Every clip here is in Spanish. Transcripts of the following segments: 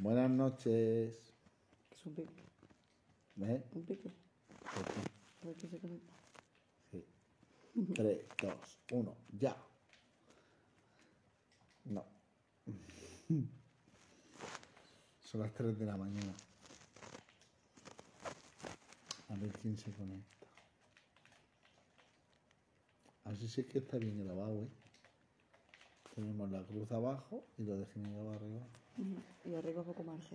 Buenas noches. Es un pique. ¿Ves? Un pique. Aquí. A ver quién se conecta. Sí. 3, 2, 1, ya. No. Son las 3 de la mañana. A ver quién se conecta. Así sí que está bien grabado, ¿eh? Tenemos la cruz abajo y lo de Jiménez arriba. Y arriba poco margen.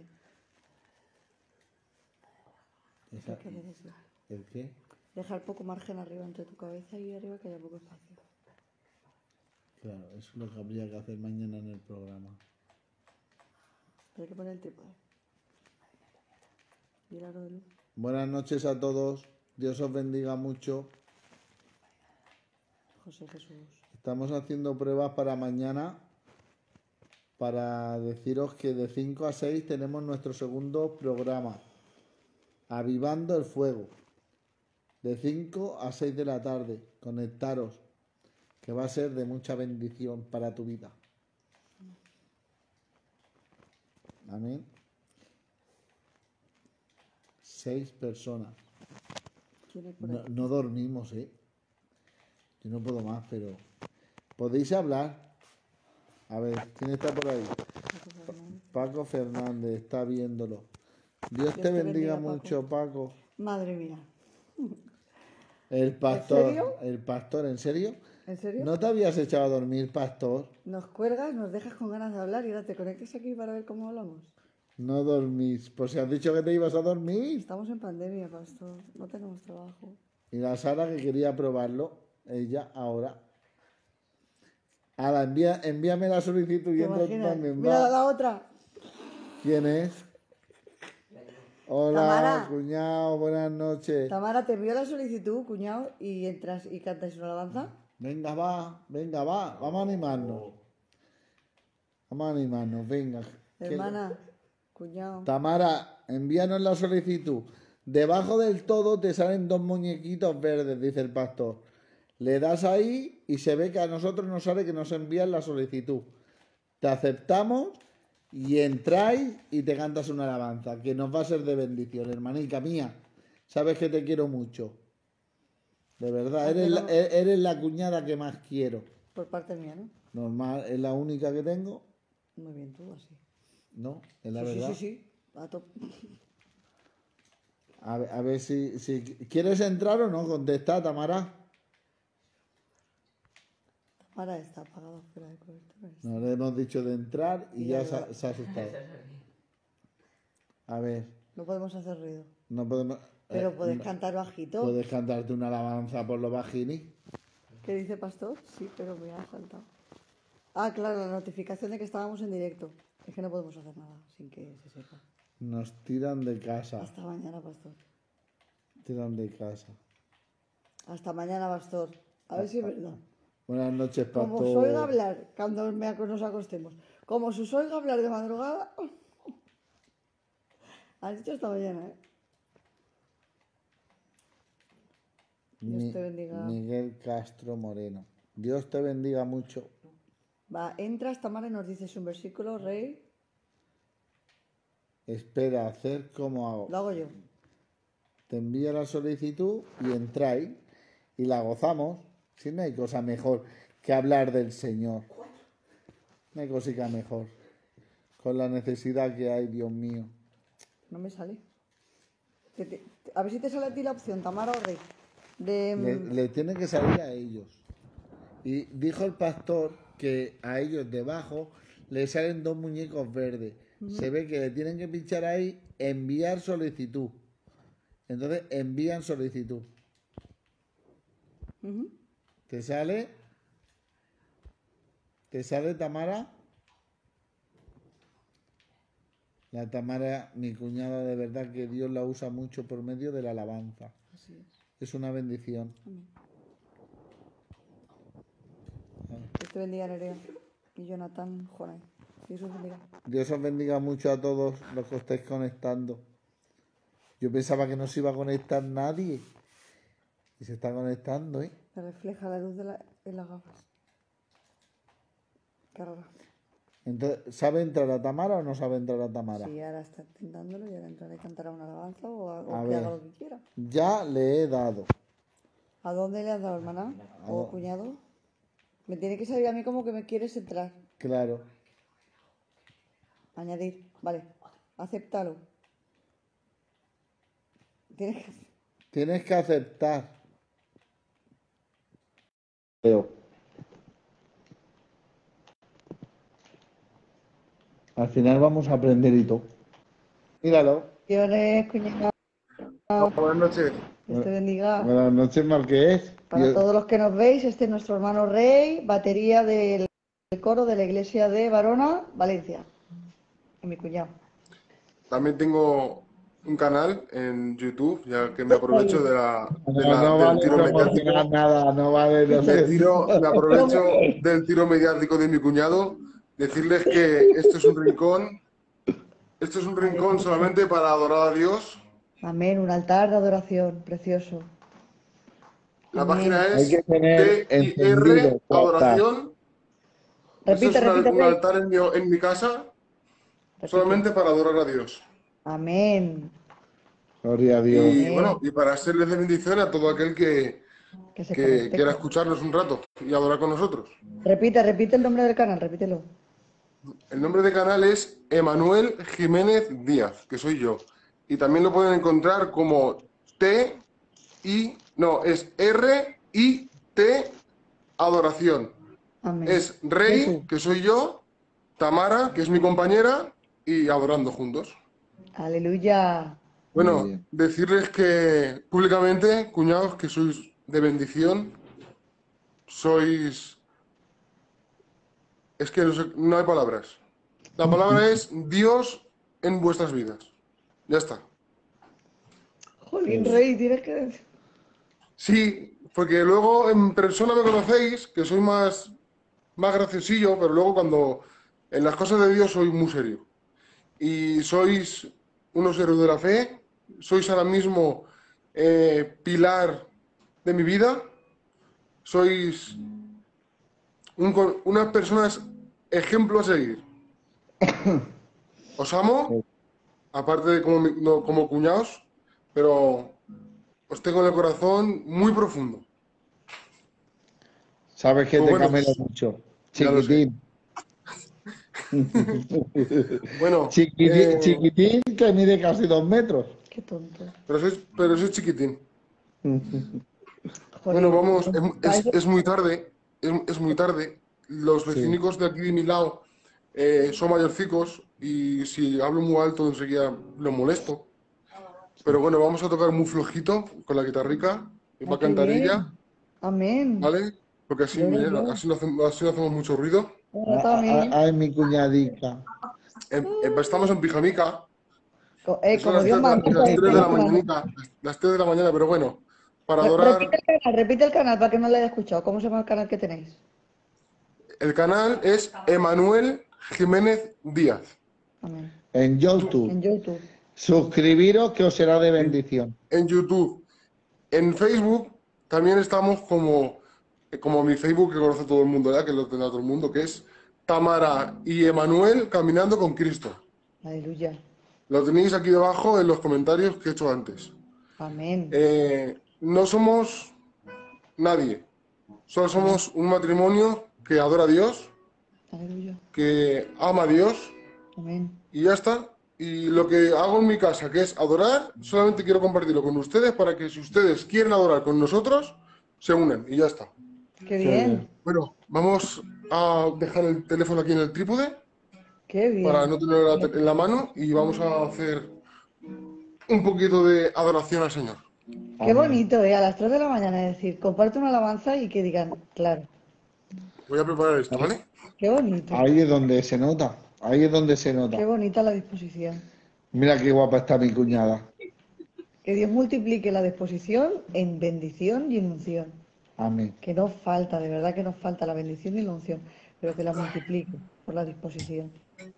Esa- ¿Qué haces eso? ¿El qué? Dejar poco margen arriba entre tu cabeza y arriba que haya poco espacio. Claro, eso es lo que habría que hacer mañana en el programa. Pero hay que poner el trípode. Y el aro de luz. Buenas noches a todos. Dios os bendiga mucho. José Jesús. Estamos haciendo pruebas para mañana para deciros que de 5 a 6 tenemos nuestro segundo programa, Avivando el Fuego. De 5 a 6 de la tarde. Conectaros, que va a ser de mucha bendición para tu vida. Amén. 6 personas. ¿Quién hay por ahí? No dormimos, ¿eh? Yo no puedo más, pero... ¿Podéis hablar? A ver, ¿quién está por ahí? Paco Fernández está viéndolo. Dios te bendiga Paco. mucho, Paco. Madre mía. El pastor. ¿En serio? El pastor, ¿en serio? ¿En serio? ¿No te habías echado a dormir, pastor? Nos cuelgas, nos dejas con ganas de hablar y ahora te conectas aquí para ver cómo hablamos. No dormís. Pues si has dicho que te ibas a dormir. Estamos en pandemia, pastor. No tenemos trabajo. Y la Sara que quería probarlo, ella ahora. Ahora, envíame la solicitud y ¿Te entra tú imaginas? también. Mira Va. la otra. ¿Quién es? Hola, Tamara. cuñado, buenas noches. Tamara, te envío la solicitud, cuñado, y entras y cantas una alabanza. Venga, va, vamos a animarnos. Vamos a animarnos, venga. Hermana, cuñado. Tamara, envíanos la solicitud. Debajo del todo te salen 2 muñequitos verdes, dice el pastor. Le das ahí y se ve que a nosotros nos sale que nos envían la solicitud. Te aceptamos y entráis y te cantas una alabanza, que nos va a ser de bendición, hermanica mía. Sabes que te quiero mucho. De verdad, eres la cuñada que más quiero. Por parte mía, ¿no? Normal, es la única que tengo. Muy bien, tú así. No, es la Sí, verdad. sí. A top. A ver si quieres entrar o no, contesta, Tamara. Tamara está apagada fuera de cobertura. Nos le hemos dicho de entrar y ya Ya, ya. se ha asustado. A ver, No podemos hacer ruido. no podemos... Pero puedes no- cantar bajito. ¿Puedes cantarte una alabanza por los bajini? ¿Qué dice pastor? Sí, pero me ha saltado. Ah, claro, la notificación de que estábamos en directo. Es que no podemos hacer nada sin que se sepa. Nos tiran de casa. Hasta mañana, pastor. Tiran de casa. Hasta mañana, pastor. A ver si es verdad. Buenas noches, pastor. Como os oiga hablar cuando nos acostemos. Como se os oiga hablar de madrugada. Has dicho esta mañana, ¿eh? Dios te bendiga. Miguel Castro Moreno. Dios te bendiga mucho. Va, entras, Tamara, y nos dices un versículo, rey. Espera, hacer como hago. Lo hago yo. Te envío la solicitud y entráis y la gozamos. Si no hay cosa mejor que hablar del Señor. No hay cosita mejor. Con la necesidad que hay, Dios mío. No me sale. A ver si te sale a ti la opción, Tamara o rey. Le tiene que salir a ellos. Y dijo el pastor que a ellos debajo le salen 2 muñecos verdes. Se ve que le tienen que pinchar ahí, enviar solicitud. Entonces envían solicitud. Ujú. ¿Te sale? ¿Te sale, Tamara? La Tamara, mi cuñada, de verdad que Dios la usa mucho por medio de la alabanza. Así es. Es una bendición. Amén. Dios te bendiga, Nerea. Y Jonathan Jonay. Dios os bendiga. Dios os bendiga mucho a todos los que estáis conectando. Yo pensaba que no se iba a conectar nadie. Y se está conectando, ¿eh? Me refleja la luz en las gafas. Qué raro. Entonces, ¿sabe entrar a Tamara o no sabe entrar a Tamara? Sí, ahora está intentándolo y ahora entrará y cantará una alabanza A o que haga ver. lo que quiera. Ya le he dado. ¿A dónde le has dado, hermana? ¿O cuñado? Me tiene que salir a mí como que me quieres entrar. Claro. Añadir. Vale. Acéptalo. Tienes que... Tienes que aceptar. Veo. Al final vamos a aprender y todo. Míralo. Bendiciones, cuñado. Buenas noches. Dios te bendiga. Buenas noches, Marqués. Para todos los que nos veis, este es nuestro hermano Rey, batería del coro de la iglesia de Barona, Valencia. Y mi cuñado. También tengo un canal en YouTube, ya que me aprovecho No del vale tiro mediático. promocionar nada, no vale. No sé. Me aprovecho del tiro mediático de mi cuñado. Decirles que esto es un rincón solamente para adorar a Dios. Amén, un altar de adoración, precioso. La Amén. página Hay es que tener encendido TIR tu altar. Adoración. Esto Repite, es repite, un Rey. altar en mi casa, Repite. solamente para adorar a Dios. Amén. Gloria a Dios. Y bueno, y para serles de bendición a todo aquel que Que se quiera conecte. escucharnos un rato y adorar con nosotros. Repite el nombre del canal, repítelo. El nombre del canal es Emanuel Jiménez Díaz, que soy yo. Y también lo pueden encontrar como es R-I-T Adoración. Amén. Es Rey, Jesús. que soy yo, Tamara, que es mi compañera, y adorando juntos. Aleluya. Muy Bueno, bien. decirles que públicamente, cuñados, que sois de bendición, sois... Es que no hay palabras. La palabra es Dios en vuestras vidas. Ya está. Jolín, Rey, tienes que decir. Sí, porque luego en persona me conocéis, que soy más graciosillo, pero luego cuando en las cosas de Dios soy muy serio. Y sois unos héroes de la fe, sois ahora mismo pilar de mi vida, sois unas personas ejemplo a seguir. Os amo, aparte de como cuñados, pero os tengo en el corazón muy profundo. Sabes que Pues te bueno, camelo mucho. ya lo sé. Chiquitín. Bueno, Chiquitín que mide casi 2 metros. Qué tonto. pero soy chiquitín. Jolín. Bueno, vamos, Para eso- es muy tarde, es muy tarde. Los Sí. vecinicos de aquí de mi lado son mayorcicos y si hablo muy alto enseguida los molesto. Pero bueno, vamos a tocar muy flojito con la guitarrica y va a Ay, qué cantar bien. ella, Amén. ¿vale? Porque así, Gloria a miren, Dios. así no hacemos mucho ruido. Ahora también. Ay, mi cuñadica. Estamos en pijamica, que son Como Dios manda. las 3 de la mañanica, las 3 de la mañana, pero bueno, para adorar. Repite el canal para que no lo haya escuchado. ¿Cómo se llama el canal que tenéis? El canal es Emanuel Jiménez Díaz. Amén. En YouTube. En YouTube. Suscribiros que os será de bendición. En YouTube. En Facebook también estamos como mi Facebook que conoce todo el mundo, ya que lo tendrá todo el mundo, que es Tamara y Emanuel caminando con Cristo. Aleluya. Lo tenéis aquí debajo en los comentarios que he hecho antes. Amén. No somos nadie, solo somos un matrimonio que adora a Dios, Aleluya. que ama a Dios Amén. y ya está. Y lo que hago en mi casa, que es adorar, solamente quiero compartirlo con ustedes para que si ustedes quieren adorar con nosotros, se unan y ya está. Qué bien. Bueno, vamos a dejar el teléfono aquí en el trípode Qué bien. para no tenerlo en la mano y vamos a hacer un poquito de adoración al Señor. Qué bonito, A las 3 de la mañana, es decir, comparte una alabanza y que digan, claro. Voy a preparar esto, ¿vale? Qué bonito. Ahí es donde se nota. Ahí es donde se nota. Qué bonita la disposición. Mira qué guapa está mi cuñada. Que Dios multiplique la disposición en bendición y en unción. Amén. Que no falta, de verdad que nos falta la bendición y la unción, pero que la multiplique por la disposición.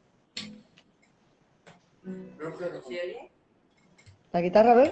¿La guitarra, a ver?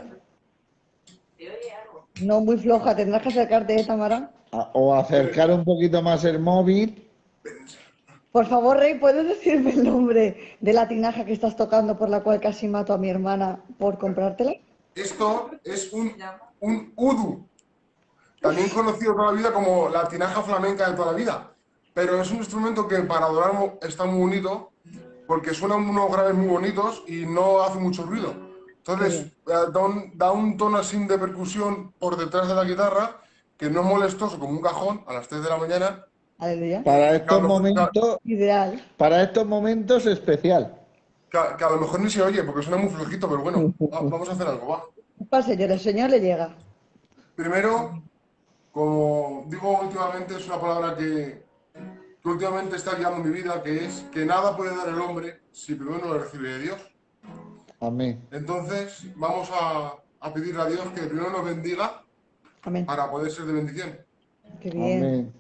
No, muy floja, tendrás que acercarte, Tamara. O acercar un poquito más el móvil. Por favor, Rey, ¿puedes decirme el nombre de la tinaja que estás tocando por la cual casi mato a mi hermana por comprártela? Esto es un udu, también conocido toda la vida como la tinaja flamenca de toda la vida. Pero es un instrumento que para adorar está muy bonito, porque suenan unos graves muy bonitos y no hace mucho ruido. Qué Entonces, bien. da un tono así de percusión por detrás de la guitarra, que no es molestoso como un cajón a las 3 de la mañana. Aleluya. Para Y estos momentos, Ideal. para estos momentos especial. que a lo mejor ni se oye, porque suena muy flojito, pero bueno, vamos a hacer algo, va. Para el Señor le llega. Primero, como digo últimamente, es una palabra que últimamente está guiando mi vida, que es que nada puede dar el hombre si primero no lo recibe de Dios. Amén. Entonces, vamos a pedirle a Dios que primero nos bendiga Amén. para poder ser de bendición. Qué bien. Amén.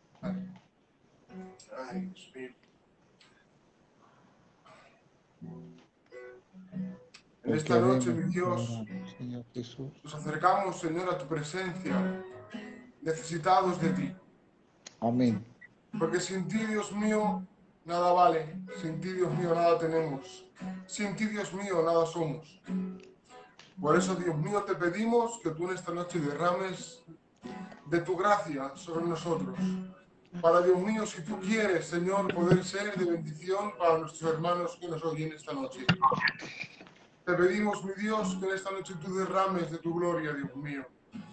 Ay, Dios mío. En Te esta noche, queremos, mi te Dios, adoramos, Señor Jesús. nos acercamos, Señor, a tu presencia, necesitados de ti. Amén. Porque sin ti, Dios mío, nada vale. Sin ti, Dios mío, nada tenemos. Sin ti, Dios mío, nada somos. Por eso, Dios mío, te pedimos que tú en esta noche derrames de tu gracia sobre nosotros. Para, Dios mío, si tú quieres, Señor, poder ser de bendición para nuestros hermanos que nos oyen esta noche. Te pedimos, mi Dios, que en esta noche tú derrames de tu gloria, Dios mío.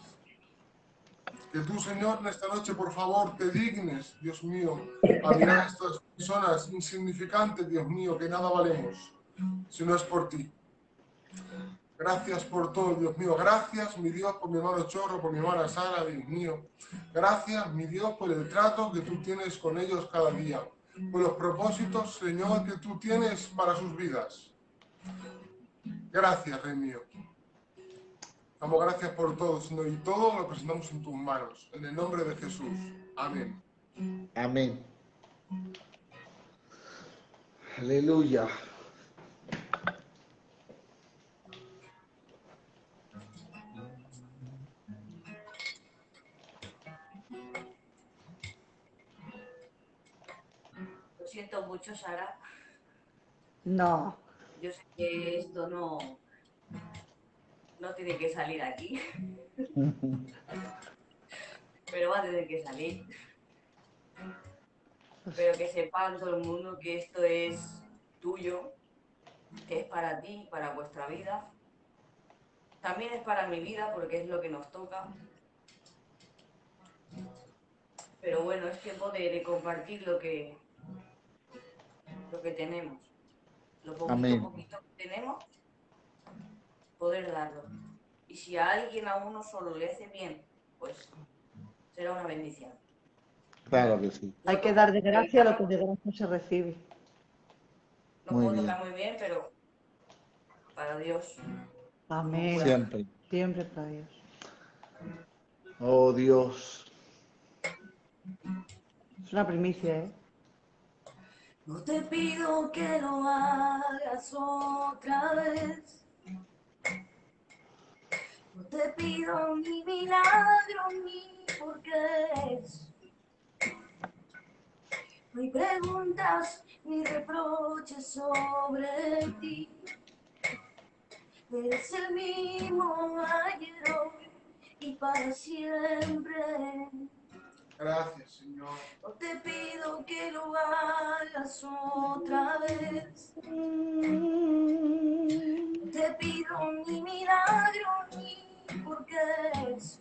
Que tú, Señor, en esta noche, por favor, te dignes, Dios mío, a mirar a estas personas insignificantes, Dios mío, que nada valemos, si no es por ti. Gracias por todo, Dios mío. Gracias, mi Dios, por mi hermano Chorro, por mi hermana Sara, Dios mío. Gracias, mi Dios, por el trato que tú tienes con ellos cada día. Por los propósitos, Señor, que tú tienes para sus vidas. Gracias, Rey mío. Damos gracias por todo, Señor, y todo lo presentamos en tus manos. En el nombre de Jesús. Amén. Amén. Aleluya. Lo siento mucho, Sara. No. Yo sé que esto no tiene que salir aquí, pero va a tener que salir. Pero que sepan todo el mundo que esto es tuyo, que es para ti, para vuestra vida. También es para mi vida porque es lo que nos toca. Pero bueno, es tiempo de compartir lo que tenemos. Lo Amén. poquito que tenemos, poder darlo. Y si a alguien, a uno solo le hace bien, pues será una bendición. Claro que sí. Hay que dar de gracia lo que de gracia se recibe. No Muy puedo bien. tocar muy bien, pero para Dios. Amén. Siempre. Siempre para Dios. Oh Dios. Es una primicia, ¿eh? No te pido que lo hagas otra vez. No te pido ni milagro ni porqués. No hay preguntas ni reproches sobre ti. Eres el mismo ayer, hoy y para siempre. Gracias, Señor. No te pido que lo hagas otra vez. No te pido ni milagro ni porqués.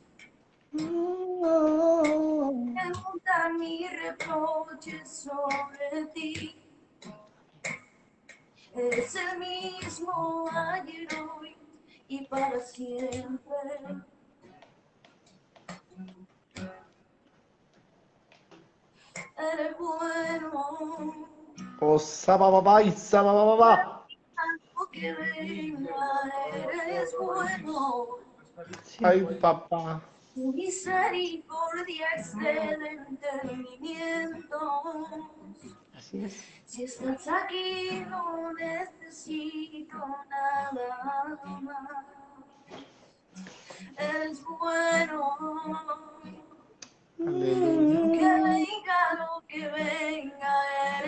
Pregunta ni reproches sobre ti. Eres el mismo ayer, hoy y para siempre. Eres bueno. Oh, sabababa y sabababa. Algo que venga, eres bueno. Ay, papá. Tu misericordia excede entendimientos. Así es. Si estás aquí, no necesito nada más. Eres bueno. Aleluya. Que venga lo que venga,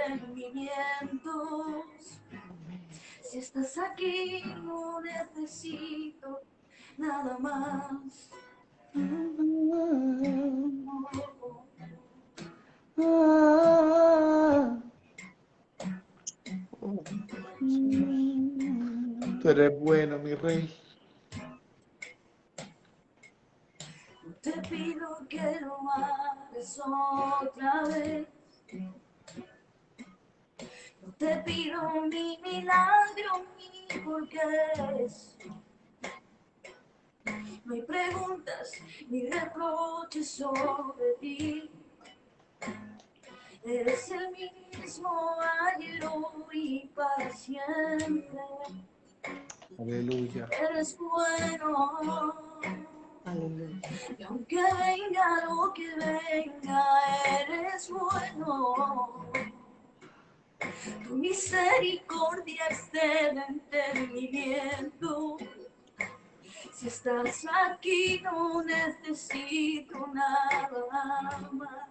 entendimientos. Si estás aquí, no necesito nada más. Tú eres bueno, mi rey. Te pido que lo hagas otra vez. No te pido mi milagro ni porque no hay preguntas ni reproches sobre ti. Eres el mismo ayer, hoy y para siempre. Aleluya. Eres bueno. Aleluya. Y aunque venga lo que venga, eres bueno. Tu misericordia excede entendimiento. Si estás aquí, no necesito nada más.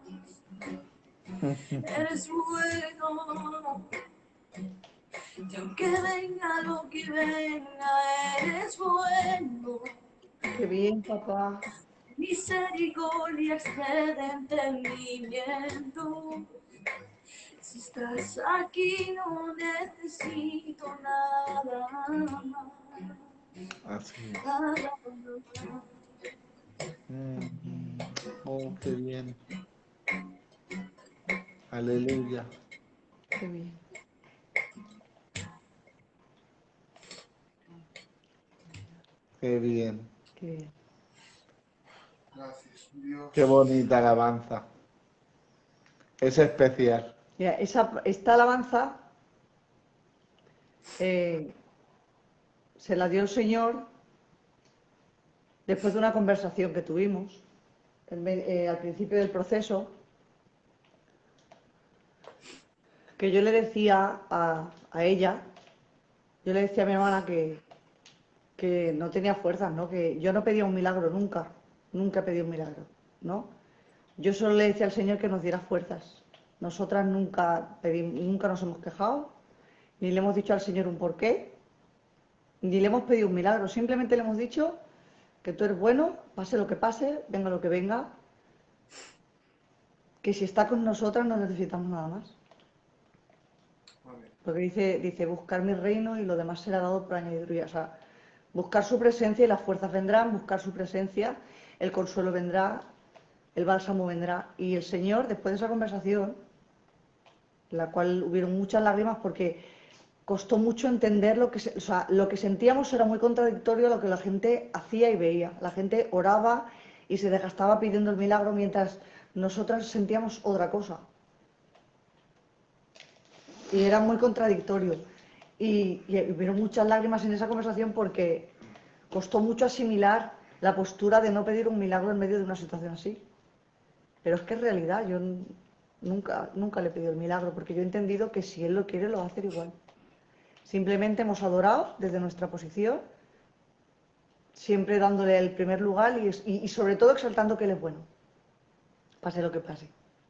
Eres bueno. Y aunque venga lo que venga, eres bueno. Qué bien, papá. Misericordia excede entendimiento. Si estás aquí, no necesito nada más. Así es. Nada más. Oh, qué bien. Aleluya. Qué bien. Qué bien. Qué bien. Gracias, Dios. Qué bonita alabanza. Es especial. Mira, esta alabanza se la dio el Señor después de una conversación que tuvimos al principio del proceso, que yo le decía a ella, yo le decía a mi hermana que no tenía fuerzas, ¿no? Que yo no pedía un milagro nunca, nunca he pedido un milagro, ¿no? Yo solo le decía al Señor que nos diera fuerzas. Nosotras nunca nos hemos quejado, ni le hemos dicho al Señor un porqué, ni le hemos pedido un milagro, simplemente le hemos dicho que tú eres bueno, pase lo que pase, venga lo que venga, que si está con nosotras no necesitamos nada más. Amén. Porque dice buscar mi reino y lo demás será dado por añadidura. O sea, buscar su presencia y las fuerzas vendrán, buscar su presencia, el consuelo vendrá, el bálsamo vendrá. Y el Señor, después de esa conversación, en la cual hubieron muchas lágrimas porque costó mucho entender o sea, lo que sentíamos era muy contradictorio a lo que la gente hacía y veía. La gente oraba y se desgastaba pidiendo el milagro mientras nosotras sentíamos otra cosa. Y era muy contradictorio. Y hubieron muchas lágrimas en esa conversación porque costó mucho asimilar la postura de no pedir un milagro en medio de una situación así. Pero es que es realidad, yo nunca le he pedido el milagro porque yo he entendido que si Él lo quiere lo va a hacer igual. Simplemente hemos adorado desde nuestra posición, siempre dándole el primer lugar y sobre todo exaltando que Él es bueno, pase lo que pase.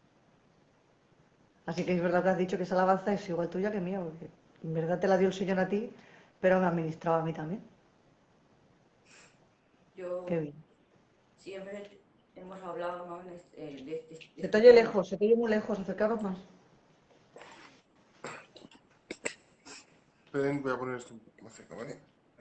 Así que es verdad que has dicho que esa alabanza es igual tuya que mía, porque en verdad te la dio el Señor a ti, pero me administraba a mí también. Yo Qué bien. siempre hemos hablado, ¿no? De Se te este oye tema. lejos, se te oye muy lejos, acercaros más. Esperen, voy a poner esto un poco más cerca, ¿vale?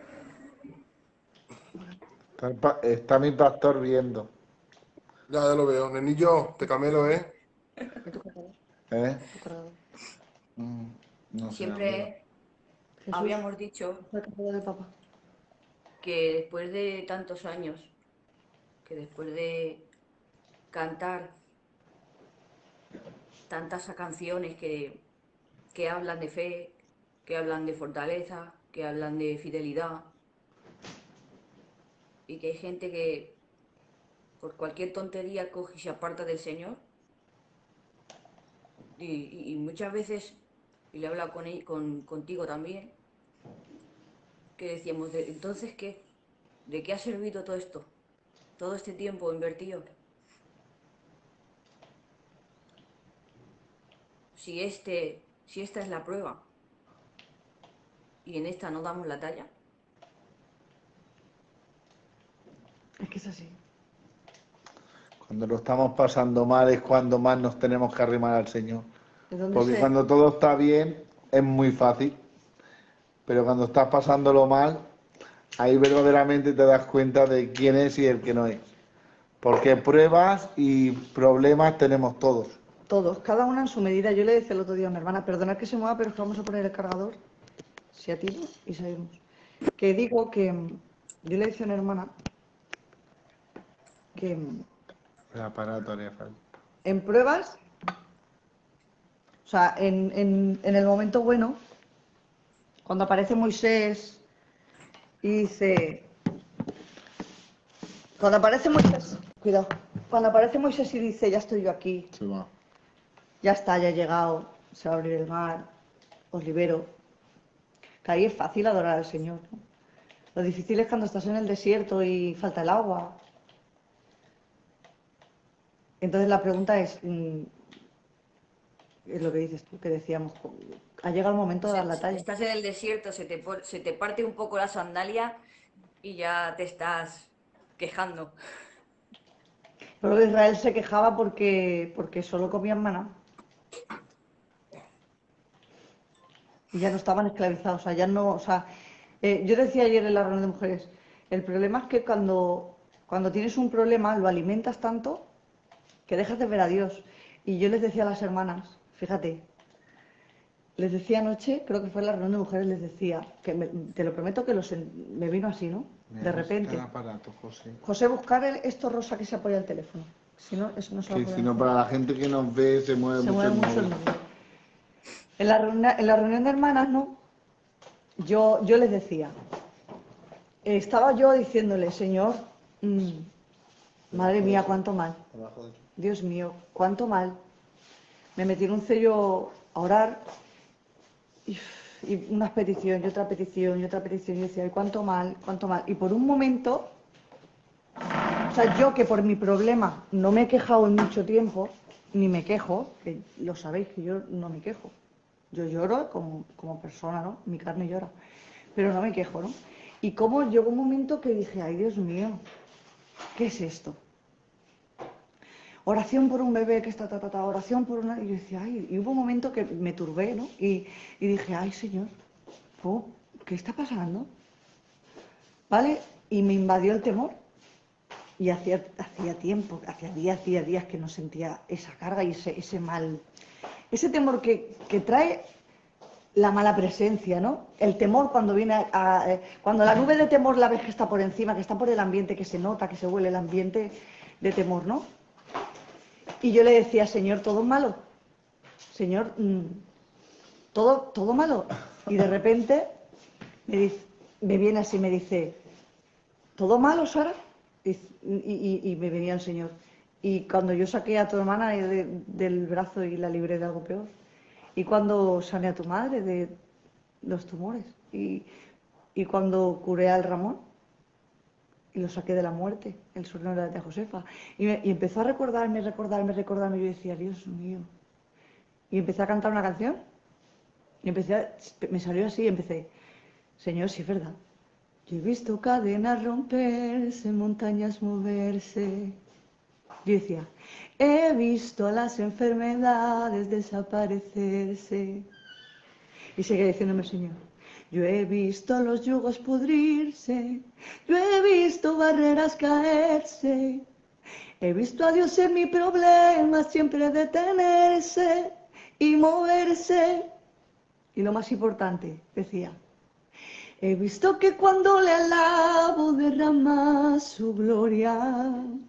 Está mi pastor viendo. Ya lo veo. Nenillo, te camelo, ¿eh? ¿Y tu cargador? ¿Eh? ¿Tu cargador? No sé, amigo. Siempre Jesús, habíamos dicho el cargador de papá. que después de tantos años, que después de cantar tantas canciones que hablan de fe, que hablan de fortaleza, que hablan de fidelidad, y que hay gente que por cualquier tontería coge y se aparta del Señor, y muchas veces, y le he hablado contigo también, que decíamos, entonces, ¿qué? ¿De qué ha servido todo esto? Todo este tiempo invertido. Si este Si esta es la prueba y en esta no damos la talla, Es que es así. Cuando lo estamos pasando mal es cuando más nos tenemos que arrimar al Señor. ¿De dónde Porque se...? cuando todo está bien es muy fácil. Pero cuando estás pasándolo mal, ahí verdaderamente te das cuenta de quién es y el que no es. Porque pruebas y problemas tenemos todos. Todos, cada una en su medida. Yo le decía el otro día a mi hermana, perdonad que se mueva, pero es que vamos a poner el cargador, si atino, y salimos. Que digo que, yo le decía a una hermana que El aparato haría falta. en pruebas, o sea, en el momento bueno, cuando aparece Moisés y dice, cuando aparece Moisés, cuidado, cuando aparece Moisés y dice, ya estoy yo aquí, Se va. ya está, ya he llegado, se va a abrir el mar, os libero. Que ahí es fácil adorar al Señor, ¿no? Lo difícil es cuando estás en el desierto y falta el agua. Entonces la pregunta es lo que dices tú, que decíamos, ha llegado el momento de dar la talla. estás en el desierto, se te parte un poco la sandalia y ya te estás quejando. Pero Israel se quejaba porque solo comían maná y ya no estaban esclavizados, o sea, ya no, o sea, yo decía ayer en la reunión de mujeres, el problema es que cuando tienes un problema lo alimentas tanto que dejas de ver a Dios. Y yo les decía a las hermanas, fíjate, les decía anoche, creo que fue en la reunión de mujeres, les decía, te lo prometo que me vino así, ¿no? De repente. Aparato, José. José, buscar esto rosa que se apoya al teléfono. Si no, eso no se va a Que poder si no, hacer. para la gente que nos ve, se mueve Se mucho mueve el mucho el móvil. móvil. En la reunión de hermanas, ¿no? Yo les decía, estaba yo diciéndole, Señor, madre mía, cuánto mal. Dios mío, cuánto mal. Me metí en un sello a orar y una petición y otra petición y otra petición. Y decía, ay, cuánto mal, cuánto mal. Y por un momento, o sea, yo que por mi problema no me he quejado en mucho tiempo, ni me quejo, que lo sabéis que yo no me quejo. Yo lloro como persona, ¿no? Mi carne llora. Pero no me quejo, ¿no? Y como llegó un momento que dije, ay, Dios mío, ¿qué es esto? Oración por un bebé que está, oración por una... Y yo decía, ay, y hubo un momento que me turbé, ¿no? Y dije, ay, Señor, ¿qué está pasando? ¿Vale? Y me invadió el temor. Y hacía tiempo, hacía días que no sentía esa carga y ese mal, ese temor que trae la mala presencia, ¿no? El temor cuando viene cuando la nube de temor la ves que está por encima, que está por el ambiente, que se nota, que se huele el ambiente de temor, ¿no? Y yo le decía, Señor, todo malo. Señor, todo malo. Y de repente me viene así, me dice, ¿todo malo, Sara? Y me venía el Señor. Y cuando yo saqué a tu hermana del brazo y la libré de algo peor. Y cuando sané a tu madre de los tumores. Y cuando curé al Ramón y lo saqué de la muerte, el sobrino de la tía Josefa. Y empezó a recordarme. Y yo decía, Dios mío. Y empecé a cantar una canción. Y me salió así y empecé, Señor, si es verdad. Yo he visto cadenas romperse, montañas moverse. Yo decía, he visto a las enfermedades desaparecerse. Y seguía diciéndome el Señor, yo he visto los yugos pudrirse, yo he visto barreras caerse, he visto a Dios en mi problema siempre detenerse y moverse. Y lo más importante, decía, he visto que cuando le alabo derrama su gloria.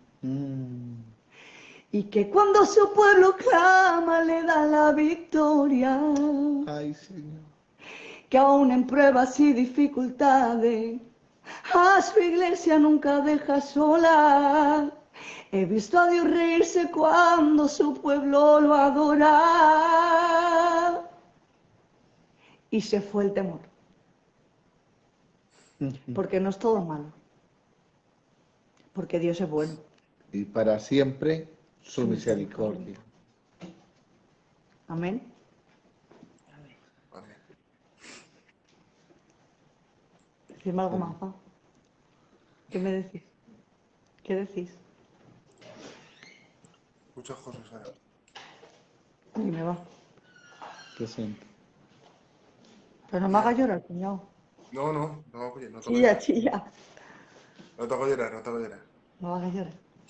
Y que cuando su pueblo clama le da la victoria. Ay, Señor. Que aún en pruebas y dificultades a su iglesia nunca deja sola. He visto a Dios reírse cuando su pueblo lo adora. Y se fue el temor. Porque no es todo malo. Porque Dios es bueno. Y para siempre su misericordia. Amén. Decirme algo más, ¿va? ¿Qué me decís? ¿Qué decís? Muchas cosas, Sara. Dime, va. ¿Qué siento? Pero no me hagas llorar, cuñado. No, oye, no te hago Chilla, llorar. chilla. No te hago llorar, no te hago llorar. No me hagas llorar.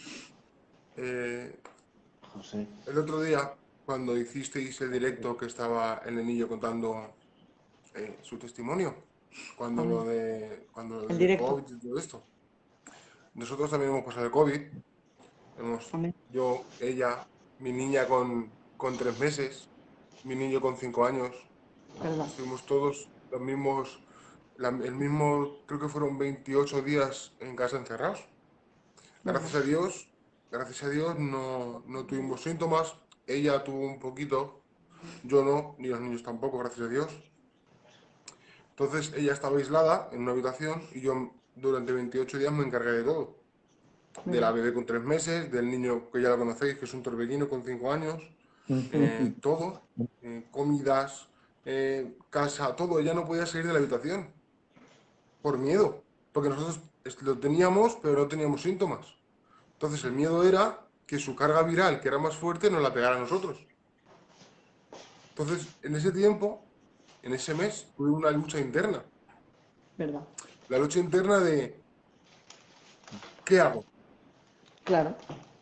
Eh, José. el otro día, cuando hicisteis el directo que estaba el niño contando su testimonio, Amén. cuando lo El del directo. COVID y todo esto, nosotros también hemos pasado el COVID. Amén. Yo, ella, mi niña con 3 meses, mi niño con 5 años, ¿Verdad? estuvimos todos los mismos, el mismo, creo que fueron 28 días en casa encerrados. ¿Verdad? Gracias a Dios no tuvimos síntomas. Ella tuvo un poquito, yo no, ni los niños tampoco, gracias a Dios. Entonces ella estaba aislada en una habitación y yo durante 28 días me encargué de todo. De la ¿Verdad? bebé con 3 meses, del niño que ya lo conocéis, que es un torbellino con 5 años, todo, comidas, casa, todo. Ella no podía salir de la habitación por miedo, porque nosotros lo teníamos, pero no teníamos síntomas. Entonces el miedo era que su carga viral, que era más fuerte, nos la pegara a nosotros. Entonces, en ese tiempo, en ese mes, tuve una lucha interna. ¿Verdad? La lucha interna de, ¿qué hago? Claro.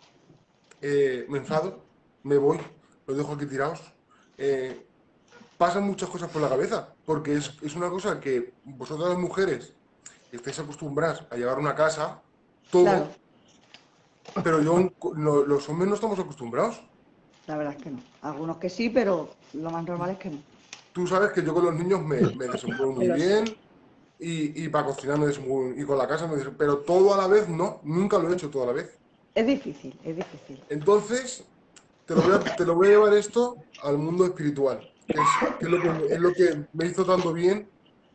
Me enfado, me voy, los dejo aquí tirados. Eh, Pasan muchas cosas por la cabeza, porque es una cosa que vosotras las mujeres estáis acostumbradas a llevar una casa, Claro. todo, pero los hombres no estamos acostumbrados. La verdad es que no. Algunos que sí, pero lo más normal es que no. Tú sabes que yo con los niños me desenvuelvo Que muy lo sé. bien y para cocinar me desenvuelvo, y con la casa pero todo a la vez no, nunca lo he hecho todo a la vez. Es difícil, es difícil. Entonces, te lo voy a llevar esto al mundo espiritual, que es lo que me hizo tanto bien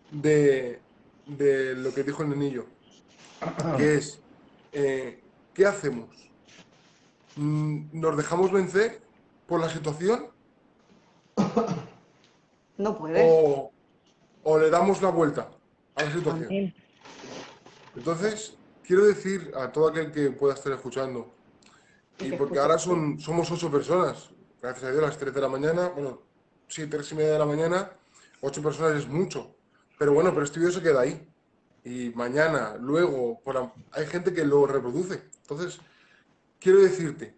de lo que dijo el niño, que es, ¿qué hacemos? ¿Nos dejamos vencer por la situación No puedes. o le damos la vuelta a la situación? Amén. Entonces, quiero decir a todo aquel que pueda estar escuchando, Y y que porque escuche. ahora somos 8 personas, gracias a Dios, a las 3 de la mañana, bueno, sí, 3:30 de la mañana, 8 personas es mucho, pero bueno, pero este vídeo se queda ahí. Y mañana, luego, hay gente que lo reproduce. Entonces, quiero decirte,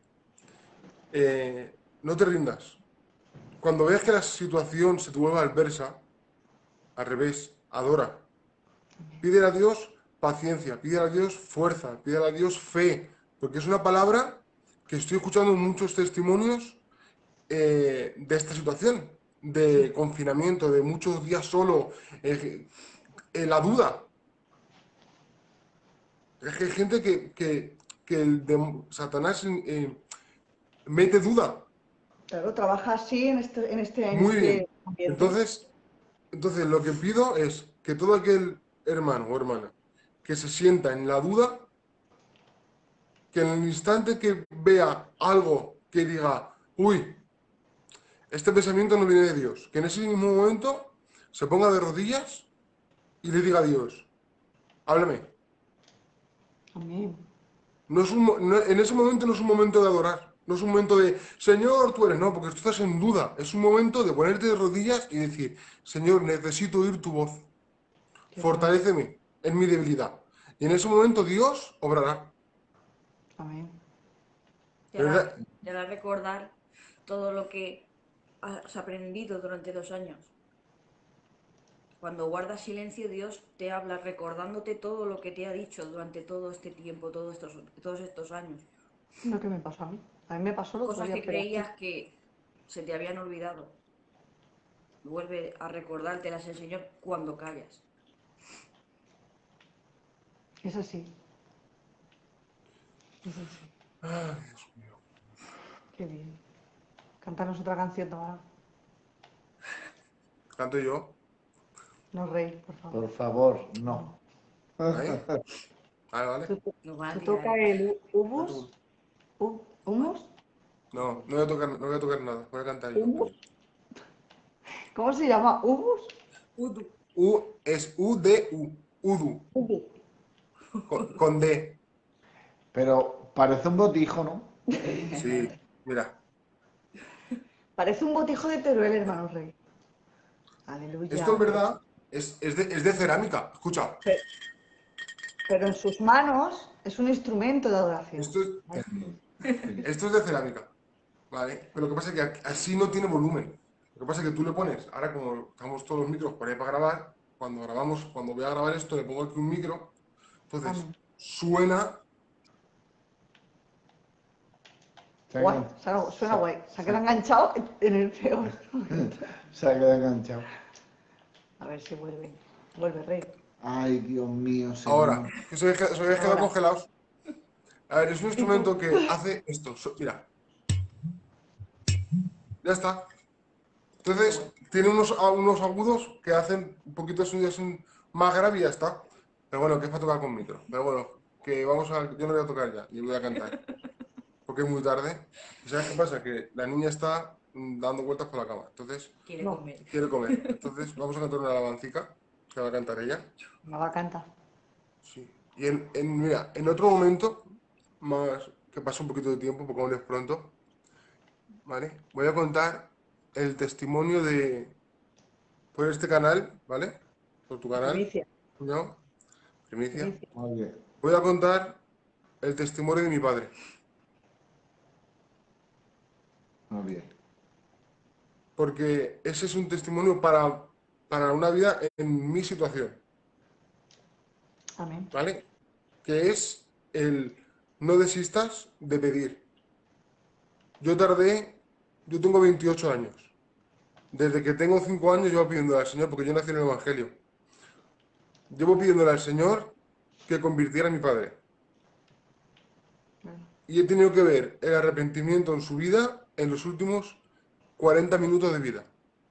no te rindas. Cuando veas que la situación se te vuelve adversa, al revés, adora. Pídele a Dios paciencia, pídele a Dios fuerza, pídele a Dios fe, porque es una palabra que estoy escuchando en muchos testimonios de esta situación, de confinamiento, de muchos días solo, la duda. Es que hay gente que Satanás mete duda. Claro, trabaja así en Muy este bien. ambiente. Entonces lo que pido es que todo aquel hermano o hermana que se sienta en la duda, que en el instante que vea algo que diga, uy, este pensamiento no viene de Dios, que en ese mismo momento se ponga de rodillas y le diga a Dios, háblame. Amén. En ese momento no es un momento de adorar, no es un momento de, Señor, tú eres, no, porque tú estás en duda. Es un momento de ponerte de rodillas y decir, Señor, necesito oír tu voz, Qué bueno. fortaléceme en mi debilidad. Y en ese momento Dios obrará. Amén. ¿Verdad? Te hará recordar todo lo que has aprendido durante 2 años. Cuando guardas silencio, Dios te habla recordándote todo lo que te ha dicho durante todo este tiempo, todos estos años. Lo que me pasó a mí. A mí me pasó el otro Cosas día, que pero así. creías que se te habían olvidado. Vuelve a recordártelas el Señor cuando callas. Es así. Es así. Ay, Dios mío. Qué bien. Cántanos otra canción, Tamara. ¿Canto yo? No reír, por favor. Por favor, no. ¿Ahí? Vale, vale. Nos van a Tú tirar, toca ¿eh? el Canto humus. uno. ¿Humus? No voy a tocar nada. Voy a cantar yo. ¿Humus? ¿Cómo se llama? ¿Humus? Udu. U es U-D-U. Udu, Udu. con D. Pero parece un botijo, ¿no? Sí, mira. Parece un botijo de Teruel, hermano rey. Esto en Aleluya. verdad es de cerámica. Escucha, Pe- Pero en sus manos es un instrumento de adoración. esto es, esto es de cerámica. ¿Vale? Pero lo que pasa es que así no tiene volumen. Lo que pasa es que tú le pones, ahora como estamos todos los micros por ahí para grabar, cuando grabamos, cuando voy a grabar esto, le pongo aquí un micro, entonces Amén. suena, Guay, suena guay. Se ha quedado enganchado en el peor. Se ha quedado enganchado. A ver si vuelve. Vuelve, rey. Ay, Dios mío, ahora, señor. que se habéis quedado Ahora. congelados. A ver, es un ¿Y tú? instrumento que hace esto. Mira, ya está. Qué Entonces, bueno. tiene unos agudos que hacen un poquito de sonido más grave y ya está. Pero bueno, que es para tocar con micro. Pero bueno, que vamos a. Yo no voy a tocar ya, ni voy a cantar. Porque es muy tarde. ¿Y sabes qué pasa? Que la niña está dando vueltas por la cama. Entonces, Quiere No, comer. quiere comer. Entonces, vamos a cantar una alabancica que va a cantar ella. me va a cantar. Sí. Y mira, en otro momento, más que pase un poquito de tiempo, porque aún es pronto, ¿vale? Voy a contar el testimonio por este canal, ¿vale? Por tu canal, Primicia. ¿no? Primicia. Primicia. Muy bien, Voy a contar el testimonio de mi padre, muy bien. porque ese es un testimonio para una vida en mi situación, Amén. ¿vale? Que es el no desistas de pedir. Yo tengo 28 años. Desde que tengo 5 años llevo pidiendo al Señor, porque yo nací en el Evangelio. Llevo pidiéndole al Señor que convirtiera a mi padre. Y he tenido que ver el arrepentimiento en su vida en los últimos 40 minutos de vida.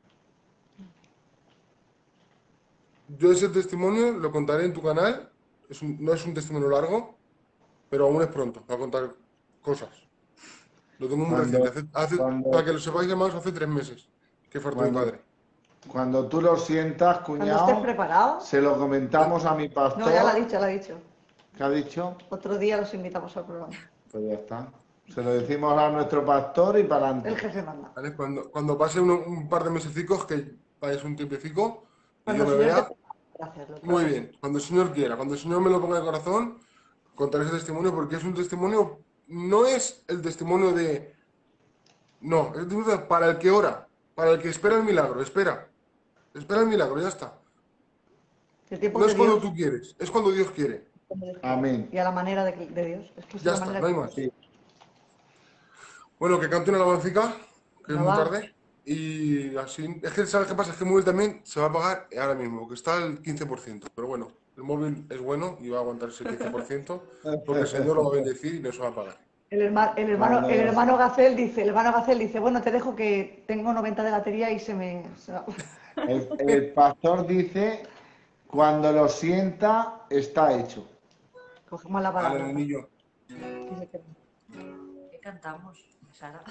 Yo ese testimonio lo contaré en tu canal. No es un testimonio largo, pero aún es pronto para contar cosas. Lo tengo muy reciente. Cuando, Para cuando, que lo sepáis, además, hace 3 meses que faltó mi cuando, padre. cuando tú lo sientas, Cuando estés cuñado, preparado. se lo comentamos a mi No, ya lo ha pastor. dicho, ya lo ha dicho. ¿Qué ha dicho? Otro día los invitamos al programa. Pues ya está. Se lo decimos a nuestro pastor y para El adelante. jefe manda. ¿Vale? Cuando pase un par de mesecicos, que vayas un tiempecico y Cuando yo el me Señor te vea, prepare para hacerlo, claro muy que sí. bien. Cuando el Señor quiera, cuando el Señor me lo ponga en el corazón, contaré ese testimonio porque es un testimonio, no es el testimonio de, no, es el testimonio para el que ora, para el que espera el milagro, espera el milagro, ya está. El tiempo No de es cuando Dios tú quieres, es cuando Dios quiere. Amén. y a la manera de Dios. Es que es Ya la está, manera no hay que más. Sí. Bueno, que cante una alabancica, que es no muy va. tarde. Y así, es que ¿sabes qué pasa? Es que el móvil también se va a pagar ahora mismo, que está al 15%. Pero bueno, el móvil es bueno y va a aguantar ese 15% porque el Señor lo va a bendecir y no se va a pagar. Cuando El hermano Gacel dice, bueno, te dejo que tengo 90 de batería y se va. el pastor dice, cuando lo sienta, está hecho. Cogemos la Vale, palabra. niño. Y se queda. ¿Qué cantamos, Sara?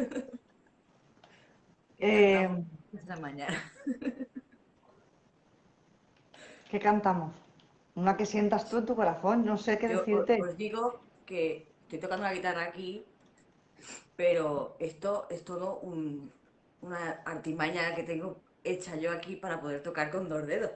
Eh, Cantamos esta mañana. ¿Qué cantamos? Una que sientas tú en tu corazón, no sé qué Yo decirte. os digo que estoy tocando la guitarra aquí, pero esto es todo una artimaña que tengo hecha yo aquí para poder tocar con 2 dedos.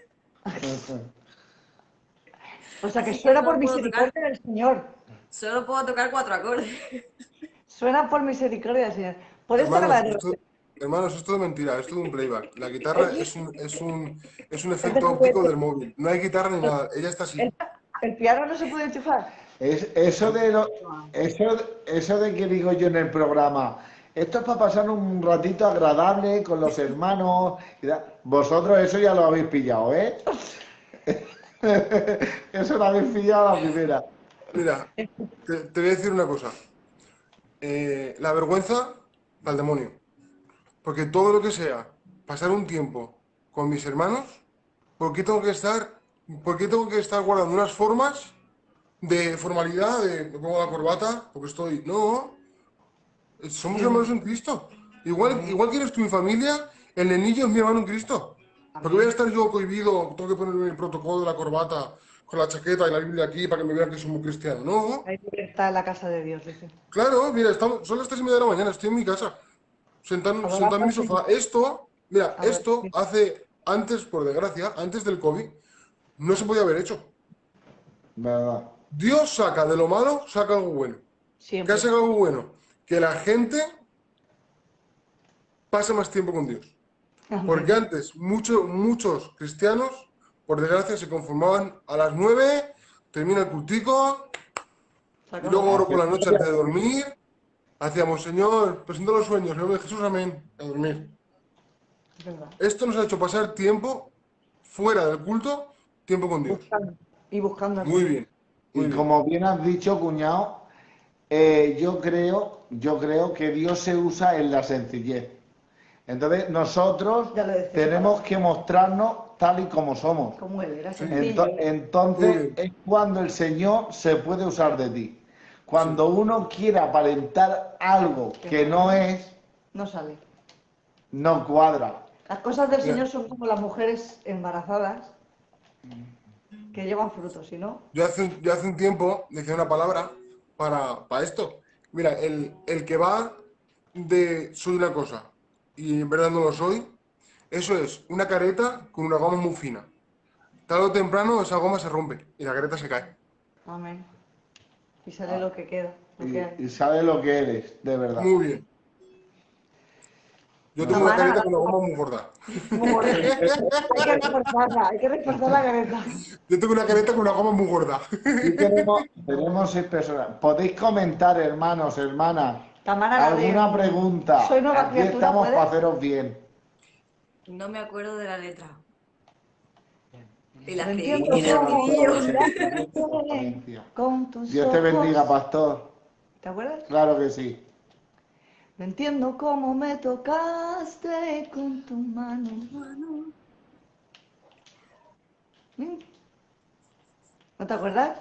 O sea, que Así que suena por misericordia del Señor. solo puedo tocar 4 acordes. Suena por misericordia del Señor. Puedes tocar Hermanos, la de hermanos, esto es mentira, esto es un playback. La guitarra es un es de efecto óptico juguete. del móvil. No hay guitarra ni nada, ella está El, así. el piano no se puede enchufar. Eso de eso de que digo yo en el programa, esto es para pasar un ratito agradable con los hermanos. Vosotros eso ya lo habéis pillado, ¿eh? Eso lo habéis pillado a la primera. Mira, te voy a decir una cosa. La vergüenza al demonio. Porque todo lo que sea pasar un tiempo con mis hermanos, ¿por qué tengo que estar, por qué tengo que estar guardando unas formas de formalidad, de me pongo la corbata, porque estoy. No, somos hermanos en Cristo. Igual que eres tú mi familia, el nenillo es mi hermano en Cristo. Porque voy a estar yo cohibido, tengo que ponerme el protocolo de la corbata con la chaqueta y la Biblia aquí para que me vean que soy muy cristiano. No, Hay libertad en la casa de Dios, dice. claro, mira, son las 3:30 de la mañana, estoy en mi casa, sentado en mi sofá. Esto, mira, esto antes, por desgracia, antes del COVID, no se podía haber hecho. ¿Verdad? Dios saca de lo malo, saca algo bueno. ¿Qué Siempre. ha sacado algo bueno? Que la gente pase más tiempo con Dios. Porque antes muchos cristianos, por desgracia, se conformaban a las 9, termina el cultico, y luego oro por la noche antes de dormir. Hacíamos, Señor, presento los sueños, en el nombre de Jesús, amén, a dormir. Es verdad. Esto nos ha hecho pasar tiempo fuera del culto, tiempo con Dios. Buscando. Muy bien. Y como bien has dicho, cuñado, yo creo que Dios se usa en la sencillez. Entonces, nosotros Ya lo decía, tenemos que mostrarnos tal y como somos. Como él, era sencillo. Entonces, es cuando el Señor se puede usar de ti. Cuando uno quiere aparentar algo que no es, No sale. no cuadra. Las cosas del Señor son como las mujeres embarazadas que llevan frutos, ¿sí no? Yo hace un tiempo decía una palabra para esto. Mira, el que va de soy una cosa y en verdad no lo soy, eso es una careta con una goma muy fina. Tarde o temprano esa goma se rompe y la careta se cae. Amén. Y sale lo que queda. Lo que hay. Y sabe lo que eres, de verdad. Muy bien. Yo tengo una careta con una goma muy gorda. Hay que reforzar la careta. Yo tengo una careta con una goma muy gorda. Y tenemos 6 personas. Podéis comentar, hermanos, hermanas, Tamara alguna Gadeo. pregunta. Soy nueva Aquí criatura, estamos ¿puedes? para haceros bien. No me acuerdo de la letra. Y la No escribí. entiendo cómo Valencia. con tus Dios te bendiga, ojos. pastor. ¿Te acuerdas? Claro que sí. No entiendo cómo me tocaste con tu mano. ¿No te acuerdas?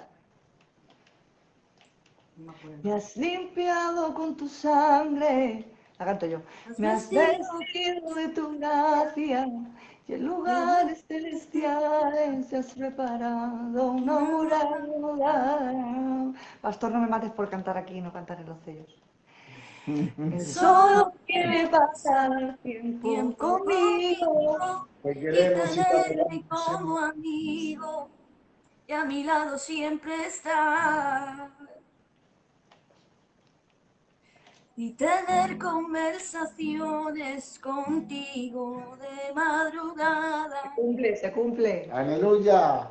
No me acuerdo. Me has limpiado con tu sangre. La canto yo. Me has vestido de tu gracia y en lugares celestiales se has preparado una muralla. Pastor, no me mates por cantar aquí y no cantar en los sellos. Él solo quiere pasar tiempo conmigo. Te Y queremos, tenerme como amigo y a mi lado siempre estar. Y tener conversaciones contigo de madrugada. Se cumple. Aleluya.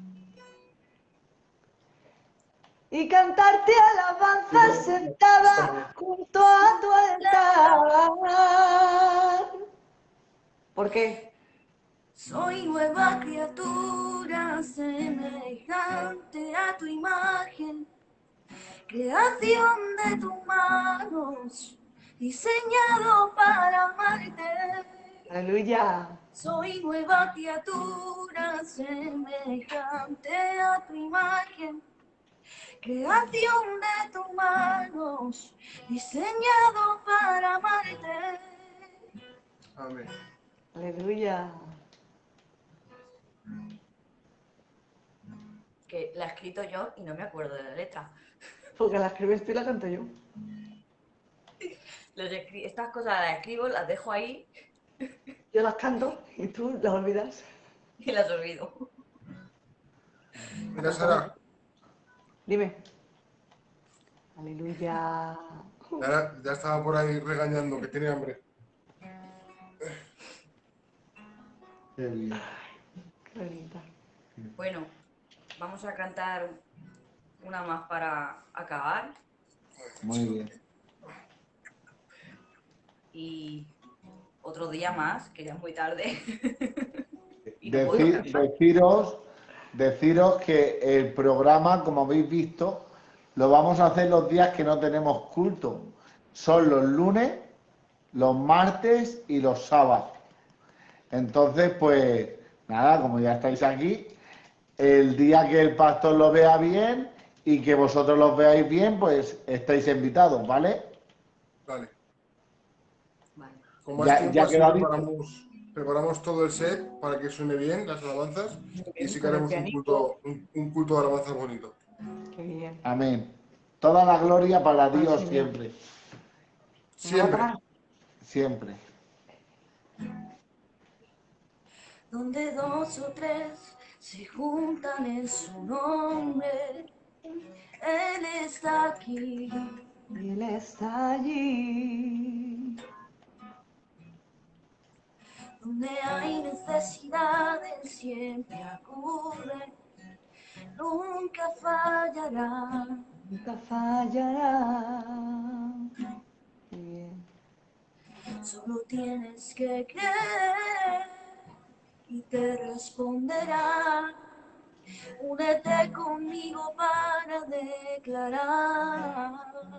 Y cantarte alabanzas sentada junto a tu altar. ¿Por qué? Soy nueva criatura semejante a tu imagen, creación de tus manos, diseñado para amarte. Aleluya. Soy nueva criatura semejante a tu imagen, creación de tus manos, diseñado para amarte. Amén. Aleluya. Que la he escrito yo y no me acuerdo de la letra. Porque la escribes tú y la canto yo. Estas cosas las escribo, las dejo ahí Yo las canto y tú las olvidas. y las olvido. Mira, Sara, Dime. Aleluya. ya estaba por ahí regañando que tiene hambre. Qué bien. Qué bonita. Bueno, vamos a cantar una más para acabar. Muy bien. Y otro día más, que ya es muy tarde. Y no puedo cantar. Deciros que el programa, como habéis visto, lo vamos a hacer los días que no tenemos culto. Son los lunes, los martes y los sábados. Entonces, pues nada, como ya estáis aquí, el día que el pastor lo vea bien y que vosotros los veáis bien, pues estáis invitados, ¿vale? Vale. Vale. Con más Ya tiempo así queda preparamos preparamos todo el set para que suene bien las alabanzas Muy y bien, sí que con el haremos un pianito. culto de alabanzas bonito. Qué bien. Amén. Toda la gloria para Al Dios Señor. siempre, Venga, va, Siempre. Tamara. siempre. Donde dos o tres se juntan en su nombre, Él está aquí. Y Él está allí. Donde hay necesidad, Él siempre acude, nunca fallará. Nunca fallará. Qué bien. Solo tienes que creer y te responderá. Únete conmigo para declarar: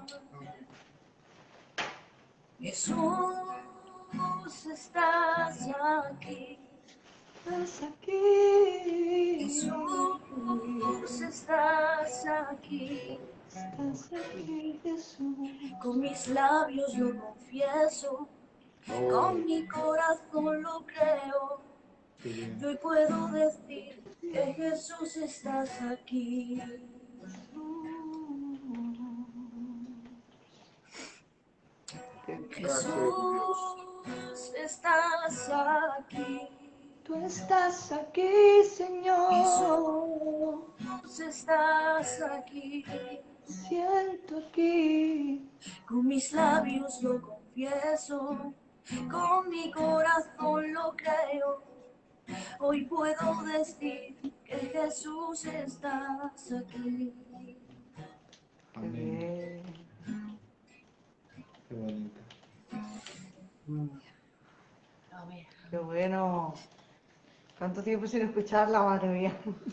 Jesús, estás aquí. Estás aquí. Jesús, estás aquí. Estás aquí, Jesús. Con mis labios lo confieso, con mi corazón lo creo. Qué bien. Y hoy puedo decir que Jesús, estás aquí. Gracias, Dios. Jesús, estás aquí. Tú estás aquí, Señor. Jesús, estás aquí. Siento aquí. Con mis labios lo confieso, con mi corazón lo creo. Hoy puedo decir que Jesús, estás aquí. Qué Amén. bien. Qué bonito. Amén. Qué bueno. ¿Cuánto tiempo sin escucharla, madre mía?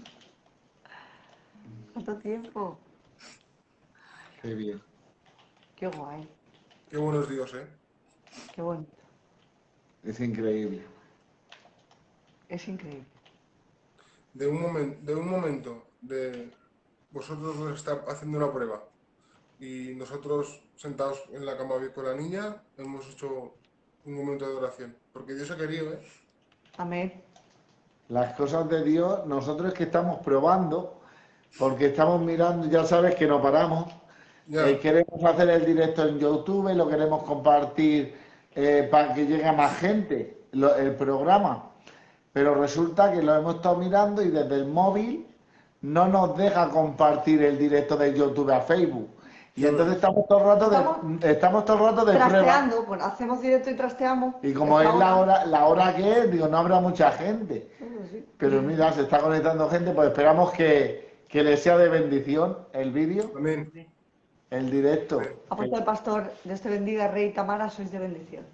¿Cuánto tiempo? Qué bien. Qué guay. Qué bueno es Dios, ¿eh? Qué bonito. Es increíble. Es increíble. De un momento de vosotros estar haciendo una prueba y nosotros sentados en la cama con la niña, hemos hecho un momento de adoración. Porque Dios ha querido, ¿eh? Amén. Las cosas de Dios, nosotros es que estamos probando, porque estamos mirando, ya sabes que no paramos. Ya. Queremos hacer el directo en YouTube, lo queremos compartir para que llegue a más gente el programa. Pero resulta que lo hemos estado mirando y desde el móvil no nos deja compartir el directo de YouTube a Facebook. Y Ya entonces ves. estamos todo el rato de prueba. Trasteando, pues hacemos directo y trasteamos. Y como es la hora que es, digo, no habrá mucha gente. Sí. Pero mira, se está conectando gente, pues esperamos que les sea de bendición el vídeo, Amén. el directo. Amén. Ha puesto el pastor, Dios te bendiga, Rey Tamara, sois de bendición.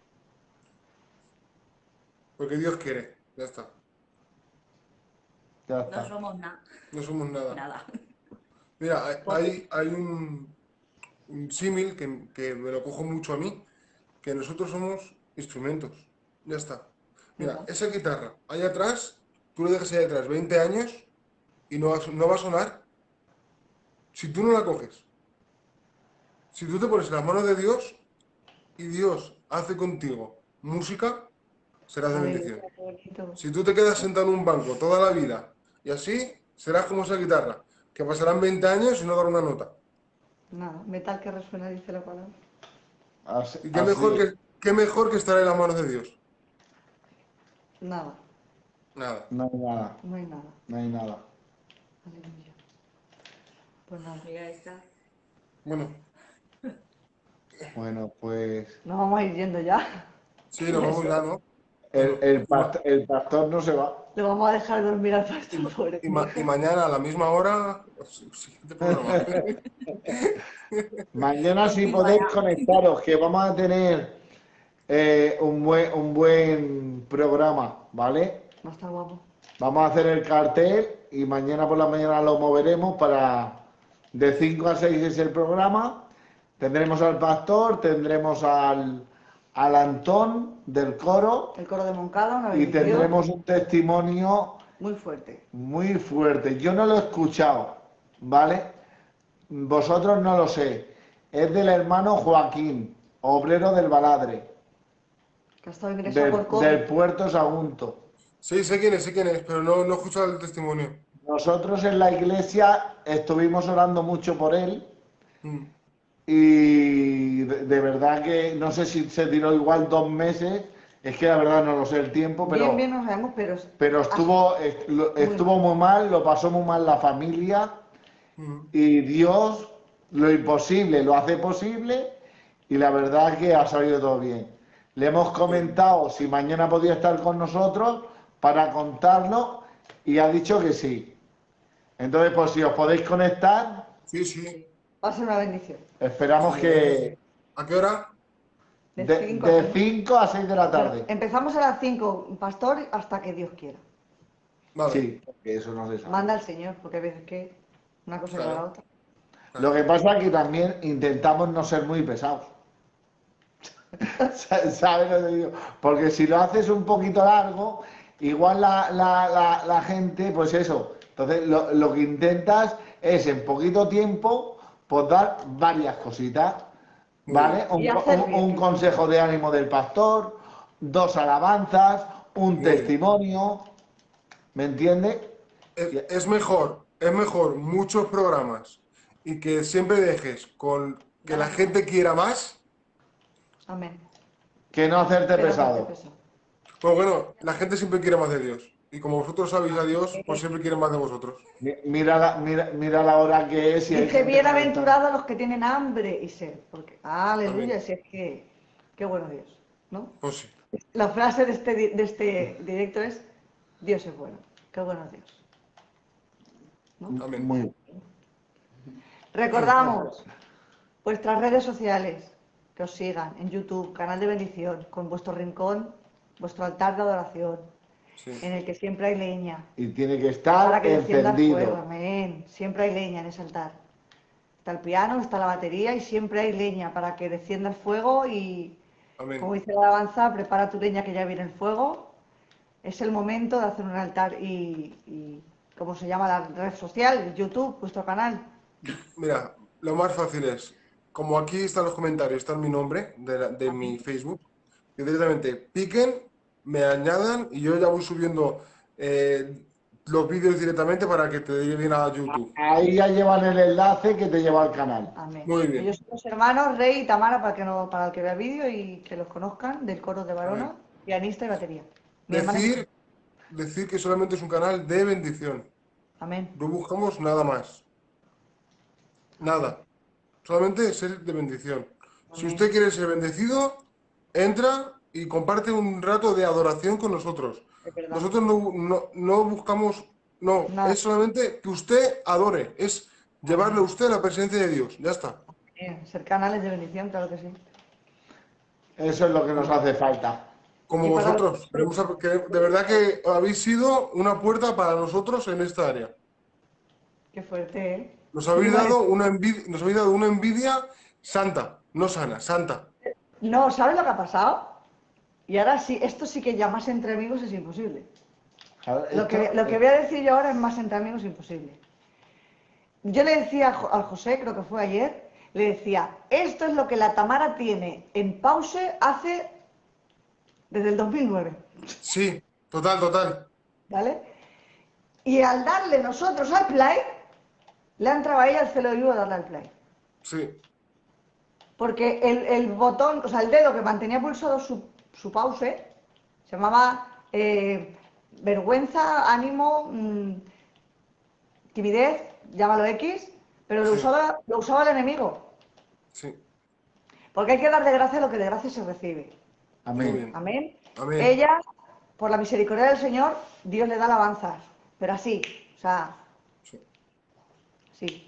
Porque Dios quiere. Ya está. Ya No está. somos nada. No somos nada. Nada. Mira, hay un símil que me lo cojo mucho a mí, que nosotros somos instrumentos. Ya está. Mira, ¿Verdad? esa guitarra, ahí atrás, tú le dejas ahí atrás 20 años y no va a sonar si tú no la coges. Si tú te pones en las manos de Dios y Dios hace contigo música, serás de bendición. Aleluya, qué bonito. Si tú te quedas sentado en un banco toda la vida y así, serás como esa guitarra, que pasarán 20 años y no dar una nota. Nada, metal que resuena, dice la palabra. Así, Y qué mejor que estar en las manos de Dios. Nada, Nada. No hay nada, no hay nada. no hay nada. Aleluya. Pues nada. Mira esta. Bueno, Bueno, pues Nos vamos a ir yendo ya. sí, nos vamos ya, ¿no? el pastor no se va. Le vamos a dejar dormir al pastor, pobre. Y mañana a la misma hora, siguiente programa. Mañana si Continúa podéis ya. conectaros, que vamos a tener un buen programa, ¿vale? Va a estar guapo. Vamos a hacer el cartel y mañana por la mañana lo moveremos para de 5 a 6 es el programa. Tendremos al pastor, tendremos al Antón del coro El coro de Moncada, una y bendición tendremos un testimonio muy fuerte. muy fuerte. Yo no lo he escuchado, ¿vale? Vosotros no lo sé. Es del hermano Joaquín, obrero del Baladre. Que ha estado ingresado por COVID. del Puerto Sagunto. Sí, sé quién es, pero no he escuchado el testimonio. Nosotros en la iglesia estuvimos orando mucho por él Mm. y de verdad que no sé si se tiró igual 2 meses, es que la verdad no lo sé el tiempo, Bien, bien, no sabemos, pero estuvo muy mal, lo pasó muy mal la familia Mm. y Dios lo imposible lo hace posible y la verdad que ha salido todo bien. Le hemos comentado si mañana podía estar con nosotros para contarlo y ha dicho que sí. Entonces, pues si os podéis conectar, Sí, sí. va a ser una bendición. esperamos Sí, que ¿a qué hora? de 5 a 6 de la Bueno, tarde. empezamos a las 5, pastor, hasta que Dios quiera. Vale, Sí, porque eso no se sabe. Manda el Señor, porque hay veces que una cosa lleva a la claro. otra. Lo que pasa es que también intentamos no ser muy pesados. ¿Sabes lo que digo? Porque si lo haces un poquito largo, igual la gente, pues eso. Entonces, lo que intentas es en poquito tiempo, pues dar varias cositas, Muy bien. ¿vale? Y hacer bien. Un consejo de ánimo del pastor, 2 alabanzas, un Muy bien. testimonio, ¿me entiendes? Es mejor muchos programas y que siempre dejes con que la gente quiera más. Amén. Que no hacerte Pero hacerte pesado. pesado. Pues bueno, la gente siempre quiere más de Dios. Y como vosotros sabéis a Dios, pues siempre quieren más de vosotros. Mira la hora que es y hay Dice, gente conectada. bienaventurados los que tienen hambre y sed. Porque, aleluya, Amén. si es que, qué bueno Dios, ¿no? Pues sí. La frase de este directo es, Dios es bueno, qué bueno Dios, ¿no? Amén. Muy Recordamos vuestras redes sociales, que os sigan en YouTube, canal de bendición, con vuestro rincón, vuestro altar de adoración, Sí. en el que siempre hay leña, Y tiene que para estar que descienda el fuego, encendido. amén. Siempre hay leña en ese altar. Está el piano, está la batería y siempre hay leña para que descienda el fuego y, como Amén. dice la alabanza, prepara tu leña que ya viene el fuego. Es el momento de hacer un altar y ¿cómo se llama la red social? YouTube, vuestro canal. Mira, lo más fácil es, como aquí están los comentarios, está mi nombre de mi Amén. Facebook, que directamente piquen, me añadan y yo ya voy subiendo los vídeos directamente para que te lleven a YouTube. Ahí ya llevan el enlace que te lleva al canal. Amén. Muy Ellos bien. son los hermanos Rey y Tamara para que no, para el que vea vídeo y que los conozcan, del coro de Amén. Varona, pianista y batería. Mi hermana es... Decir, decir que solamente es un canal de bendición. Amén. No buscamos nada más. Nada. Solamente ser de bendición. Si Amén. usted quiere ser bendecido, entra y comparte un rato de adoración con nosotros. Es verdad. Nosotros no buscamos, no, Nada. es solamente que usted adore, es llevarle a usted la presencia de Dios. Ya está. Ser canales de bendición, claro que sí. Eso es lo que nos hace falta. Como Y para los vosotros. Que de verdad que habéis sido una puerta para nosotros en esta área. Qué fuerte, ¿eh? Nos Sí, habéis vale. dado nos habéis dado una envidia santa, no sana, santa. No, ¿sabes lo que ha pasado? Y ahora sí, esto sí que ya más entre amigos es imposible. Lo que voy a decir yo ahora es más entre amigos imposible. Yo le decía al José, creo que fue ayer, le decía, esto es lo que la Tamara tiene en pause hace desde el 2009, Sí, total, total. ¿vale? Y al darle nosotros al play, le ha entrado a ella el celo vivo de darle al play. Sí, Porque el botón, o sea, el dedo que mantenía pulsado su pause, se llamaba vergüenza, ánimo, timidez, llámalo X, pero sí, lo usaba el enemigo. sí. Porque hay que dar de gracia lo que de gracia se recibe. Muy Amén. bien. Amén. Amén. Ella, por la misericordia del Señor, Dios le da alabanzas. Pero así, o sea, Sí, sí.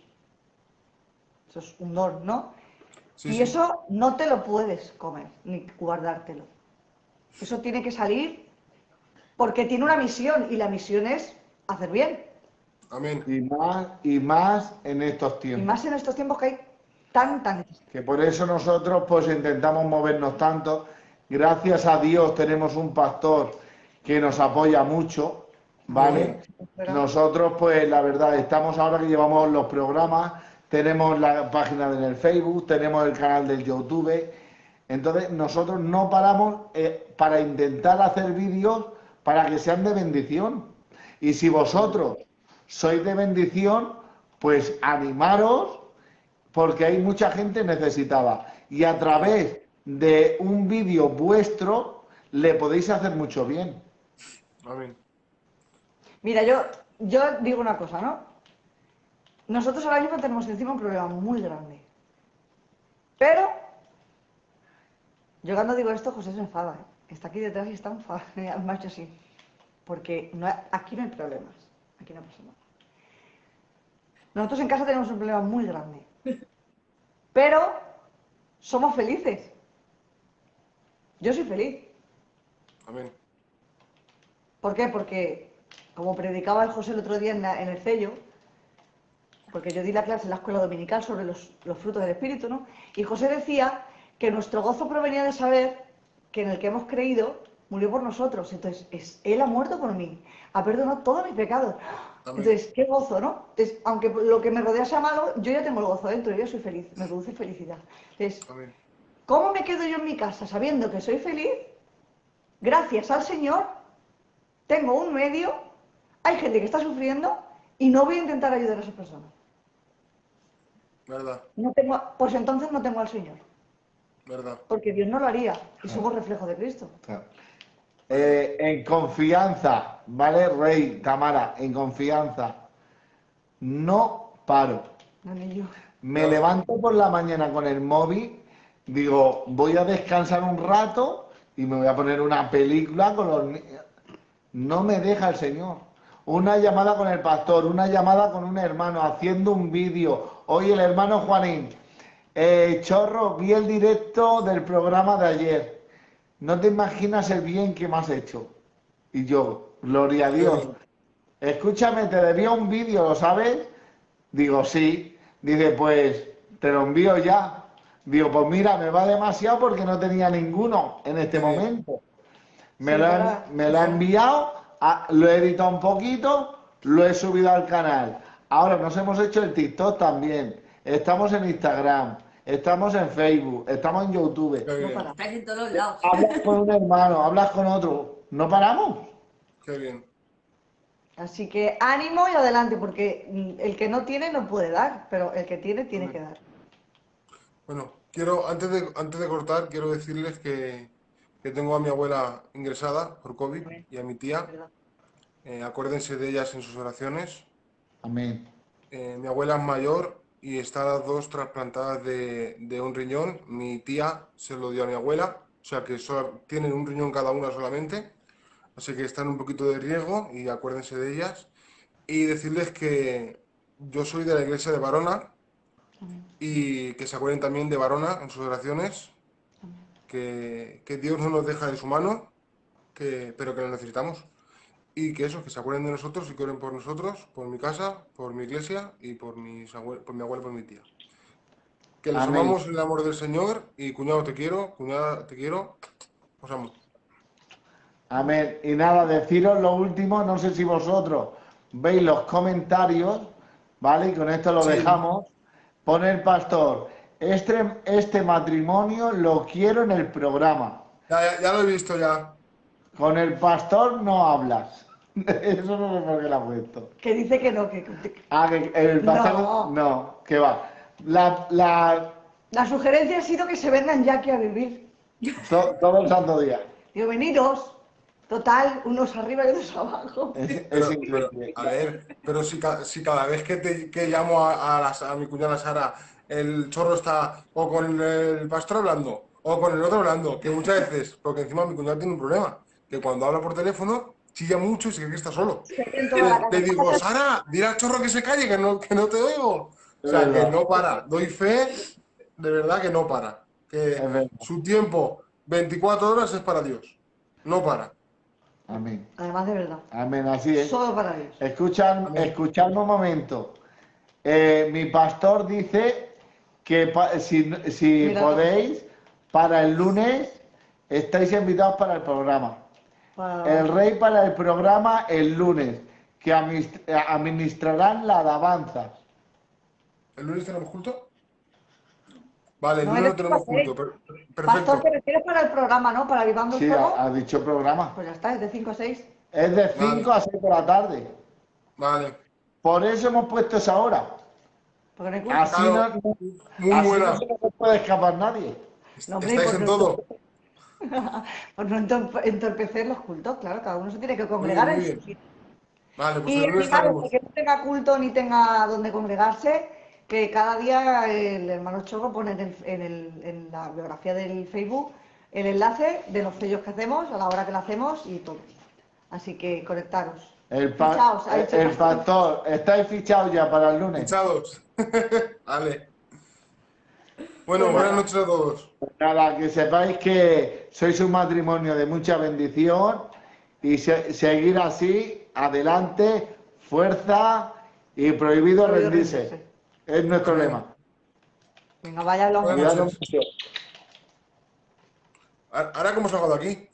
Eso es un don, ¿no? sí, Y sí. eso no te lo puedes comer, ni guardártelo. Eso tiene que salir porque tiene una misión y la misión es hacer bien. Amén. Y más en estos Y tiempos. más en estos tiempos que hay tanta necesidad. Que por eso nosotros pues intentamos movernos tanto. Gracias a Dios tenemos un pastor que nos apoya mucho, Muy ¿vale? bien. Nosotros pues la verdad estamos ahora que llevamos los programas, tenemos la página en el Facebook, tenemos el canal del YouTube, Entonces nosotros no paramos para intentar hacer vídeos para que sean de bendición. Y si vosotros sois de bendición, pues animaros porque hay mucha gente necesitada. Y a través de un vídeo vuestro le podéis hacer mucho bien. Amén. Mira, yo digo una cosa, ¿no? Nosotros ahora mismo tenemos encima un problema muy grande. Pero, yo cuando digo esto, José se enfada, ¿eh? Está aquí detrás y está enfadado. Me ha hecho así. Porque aquí no hay problemas. Aquí no pasa nada. Nosotros en casa tenemos un problema muy grande. Pero somos felices. Yo soy feliz. Amén. ¿Por qué? Porque, como predicaba el José el otro día en el Cello, porque yo di la clase en la escuela dominical sobre los frutos del Espíritu, ¿no? Y José decía que nuestro gozo provenía de saber que en el que hemos creído murió por nosotros. Entonces, Él ha muerto por mí, ha perdonado todos mis pecados. Amén. Entonces, qué gozo, ¿no? Entonces, aunque lo que me rodea sea malo, yo ya tengo el gozo dentro, yo ya soy feliz, me produce felicidad. Entonces, Amén. ¿cómo me quedo yo en mi casa sabiendo que soy feliz? Gracias al Señor, tengo un medio, hay gente que está sufriendo y no voy a intentar ayudar a esas personas. ¿Verdad? No tengo, pues entonces no tengo al Señor, ¿Verdad? porque Dios no lo haría y somos reflejo de Cristo. En confianza, ¿vale, Rey, Tamara? En confianza. No paro. No, ni yo. Me levanto por la mañana con el móvil, digo, voy a descansar un rato y me voy a poner una película con los niños. No me deja el Señor. Una llamada con el pastor, una llamada con un hermano, haciendo un vídeo. Oye, el hermano Juanín, Chorro, vi el directo del programa de ayer. No te imaginas el bien que me has hecho. Y yo, gloria a Dios. Escúchame, te debía un vídeo, ¿lo sabes? Digo, sí. Dice, pues te lo envío ya. Digo, pues mira, me va demasiado porque no tenía ninguno en este momento. Me lo ha enviado, lo he editado un poquito, lo he subido al canal. Ahora nos hemos hecho el TikTok también. Estamos en Instagram, estamos en Facebook, estamos en YouTube. Qué No bien. para. Estás en todos lados. Hablas con un hermano, hablas con otro. No paramos. Qué bien. Así que ánimo y adelante, porque el que no tiene no puede dar, pero el que tiene tiene que dar. Bueno, antes de cortar, quiero decirles que tengo a mi abuela ingresada por COVID y a mi tía. ¿Verdad? Acuérdense de ellas en sus oraciones. Amén. Mi abuela es mayor y está las dos trasplantadas de un riñón. Mi tía se lo dio a mi abuela, o sea que tienen un riñón cada una solamente. Así que están un poquito de riesgo y acuérdense de ellas. Y decirles que yo soy de la iglesia de Varona y que se acuerden también de Varona en sus oraciones, que Dios no nos deja de su mano, pero que lo necesitamos. Y que eso, que se acuerden de nosotros y que oren por nosotros, por mi casa, por mi iglesia y por por mi abuela y por mi tía. Que les Amén. amamos en el amor del Señor y cuñado te quiero, cuñada te quiero, os amo. Amén. Y nada, deciros lo último, no sé si vosotros veis los comentarios, ¿vale? Y con esto lo Sí. dejamos. Pone el pastor, este matrimonio lo quiero en el programa. Ya lo he visto ya. Con el pastor no hablas. Eso no sé por qué lo ha puesto. Que dice que no, que Que el pastor no, que va. la sugerencia ha sido que se vengan ya aquí a vivir. Todo el santo día. Digo, veniros. Total, unos arriba y otros abajo. Pero, increíble. a ver, pero si cada vez que llamo a mi cuñada Sara, el chorro está o con el pastor hablando o con el otro hablando, que muchas veces, porque encima mi cuñada tiene un problema, que cuando habla por teléfono chilla mucho y se cree que está solo. En toda la Le digo, casa. Sara, dile al chorro que se calle, que no te oigo. O sea, Es que verdad. no para. Doy fe, de verdad que no para. Que Es verdad. su tiempo, 24 horas, es para Dios. No para. Amén. Además de verdad. Amén, así es. Solo para Dios. Escuchadme un momento. Mi pastor dice que si Mira, podéis, para el lunes estáis invitados para el programa. El rey para el programa el lunes, que administrarán la alabanza. ¿El lunes tenemos culto? Vale, el No, lunes el no tenemos 5 a 6. culto. Pastor, ¿te Perfecto. refieres para el programa, no? ¿Para Avivando el Sí, Fuego? ha dicho programa. Pues ya está, es de 5 a 6. Es de Vale, 5 a 6 de la tarde. vale. Por eso hemos puesto esa hora. Porque no hay culto. Así no, Claro, muy así no buena. se nos puede escapar nadie. No, hombre, y Estáis por en no, todo. por no entorpecer los cultos, claro, cada uno se tiene que Muy bien, congregar muy en su bien. sitio. Vale, pues Y el lunes animaros, estaremos. el que no tenga culto ni tenga donde congregarse, que cada día el hermano Chorro pone en la biografía del Facebook el enlace de los sellos que hacemos, a la hora que lo hacemos y todo. Así que conectaros. Fichaos, ha dicho el El pastor. pastor, estáis fichados ya para el lunes. Fichados. Vale. Bueno, Pues buenas nada, noches a todos. Para que sepáis que sois un matrimonio de mucha bendición y seguir así, adelante, fuerza y prohibido prohibido rendirse. rendirse. Es nuestro Amén. lema. Venga, vaya hablamos. Buenas Cuidado noches. mucho. Ahora, ¿cómo salgo de aquí?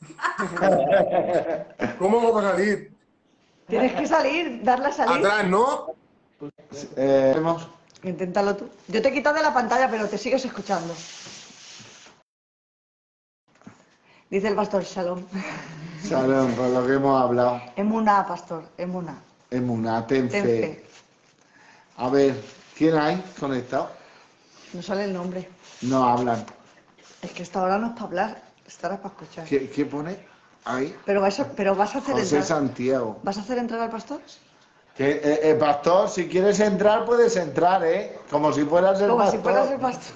¿Cómo vamos a salir? Tienes que salir, darle a salir. Atrás, ¿no? Vemos. Inténtalo tú. Yo te he quitado de la pantalla, pero te sigues escuchando. Dice el pastor Shalom. Salón, por lo que hemos hablado. Emuna, pastor, Emuna. Emuna, ten Ten fe. fe. A ver, ¿quién hay conectado? No sale el nombre. No hablan. Es que esta hora no es para hablar, esta hora es para escuchar. ¿Qué pone? Ahí. Pero vas a hacer José entrar. Santiago. ¿Vas a hacer entrar al pastor? Pastor, si quieres entrar, puedes entrar, ¿eh? Como si fueras el Como pastor. si fueras el pastor.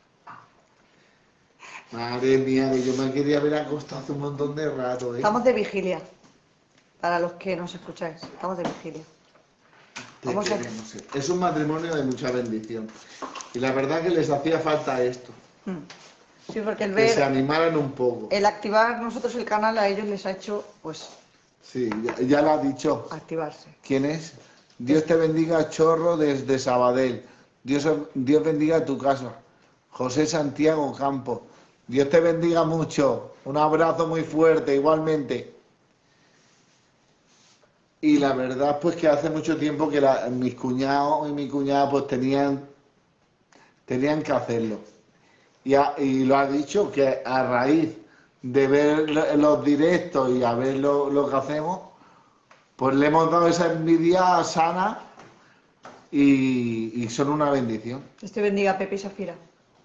Madre mía, que yo me quería haber acostado hace un montón de rato, ¿eh? Estamos de vigilia. Para los que nos escucháis, estamos de vigilia. Te vamos a- queremos, ¿eh? Es un matrimonio de mucha bendición. Y la verdad que les hacía falta esto. Sí, porque el Que se ver, animaran un poco. el activar nosotros el canal a ellos les ha hecho, pues, Sí, ya lo ha dicho. activarse. ¿Quién es? Dios te bendiga, Chorro, desde Sabadell. Dios bendiga tu casa. José Santiago Campo. Dios te bendiga mucho. Un abrazo muy fuerte, igualmente. Y la verdad, pues que hace mucho tiempo que mis cuñados y mi cuñada pues tenían que hacerlo. Y lo ha dicho que a raíz de ver los directos y a ver lo que hacemos, pues le hemos dado esa envidia sana y son una bendición. Dios te bendiga, Pepe y Safira.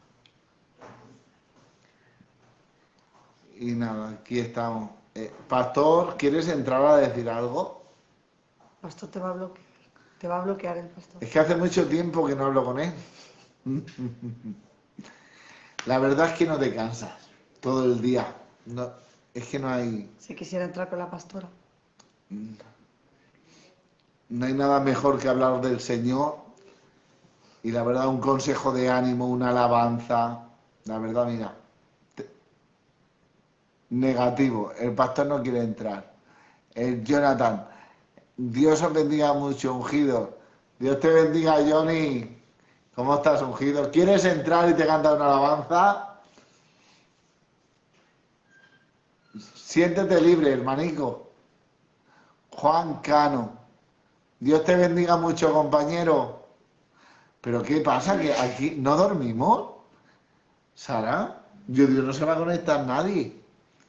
Y nada, aquí estamos. Pastor, ¿quieres entrar a decir algo? Pastor te va a bloquear. Te va a bloquear el pastor. Es que hace mucho tiempo que no hablo con él. La verdad es que no te cansas todo el día. No, es que no hay Si quisiera entrar con la pastora. nada mejor que hablar del Señor. Y la verdad, un consejo de ánimo, una alabanza. La verdad, mira. Negativo. El pastor no quiere entrar. Jonathan. Dios os bendiga mucho, ungido. Dios te bendiga, Johnny. ¿Cómo estás, ungido? ¿Quieres entrar y te cantar una alabanza? Siéntete libre, hermanico. Juan Cano. Dios te bendiga mucho, compañero. ¿Pero qué pasa? ¿Que aquí no dormimos? ¿Sara? Yo digo, no se va a conectar nadie.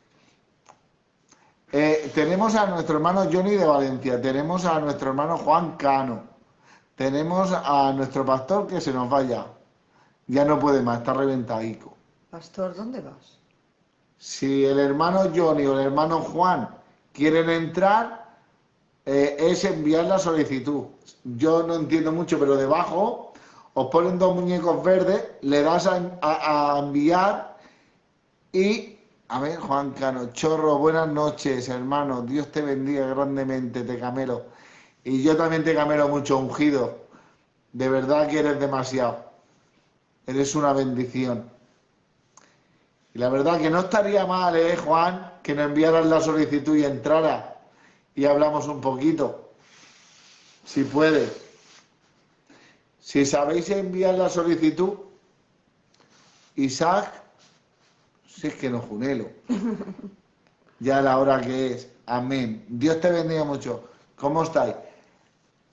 Tenemos a nuestro hermano Johnny de Valencia. Tenemos a nuestro hermano Juan Cano. Tenemos a nuestro pastor que se nos vaya. Ya no puede más, está reventadico. Pastor, ¿dónde vas? Si el hermano Johnny o el hermano Juan quieren entrar, es enviar la solicitud. Yo no entiendo mucho, pero debajo os ponen dos muñecos verdes, le das a enviar y... A ver, Juan Cano, Chorro, buenas noches, hermano. Dios te bendiga grandemente, te camelo. Y yo también te camelo mucho, ungido. De verdad que eres demasiado. Eres una bendición. Y la verdad que no estaría mal, Juan, que nos enviaras la solicitud y entrara y hablamos un poquito. Si puedes. Si sabéis enviar la solicitud, Isaac, si es que no junelo. Ya a la hora que es. Amén. Dios te bendiga mucho. ¿Cómo estáis?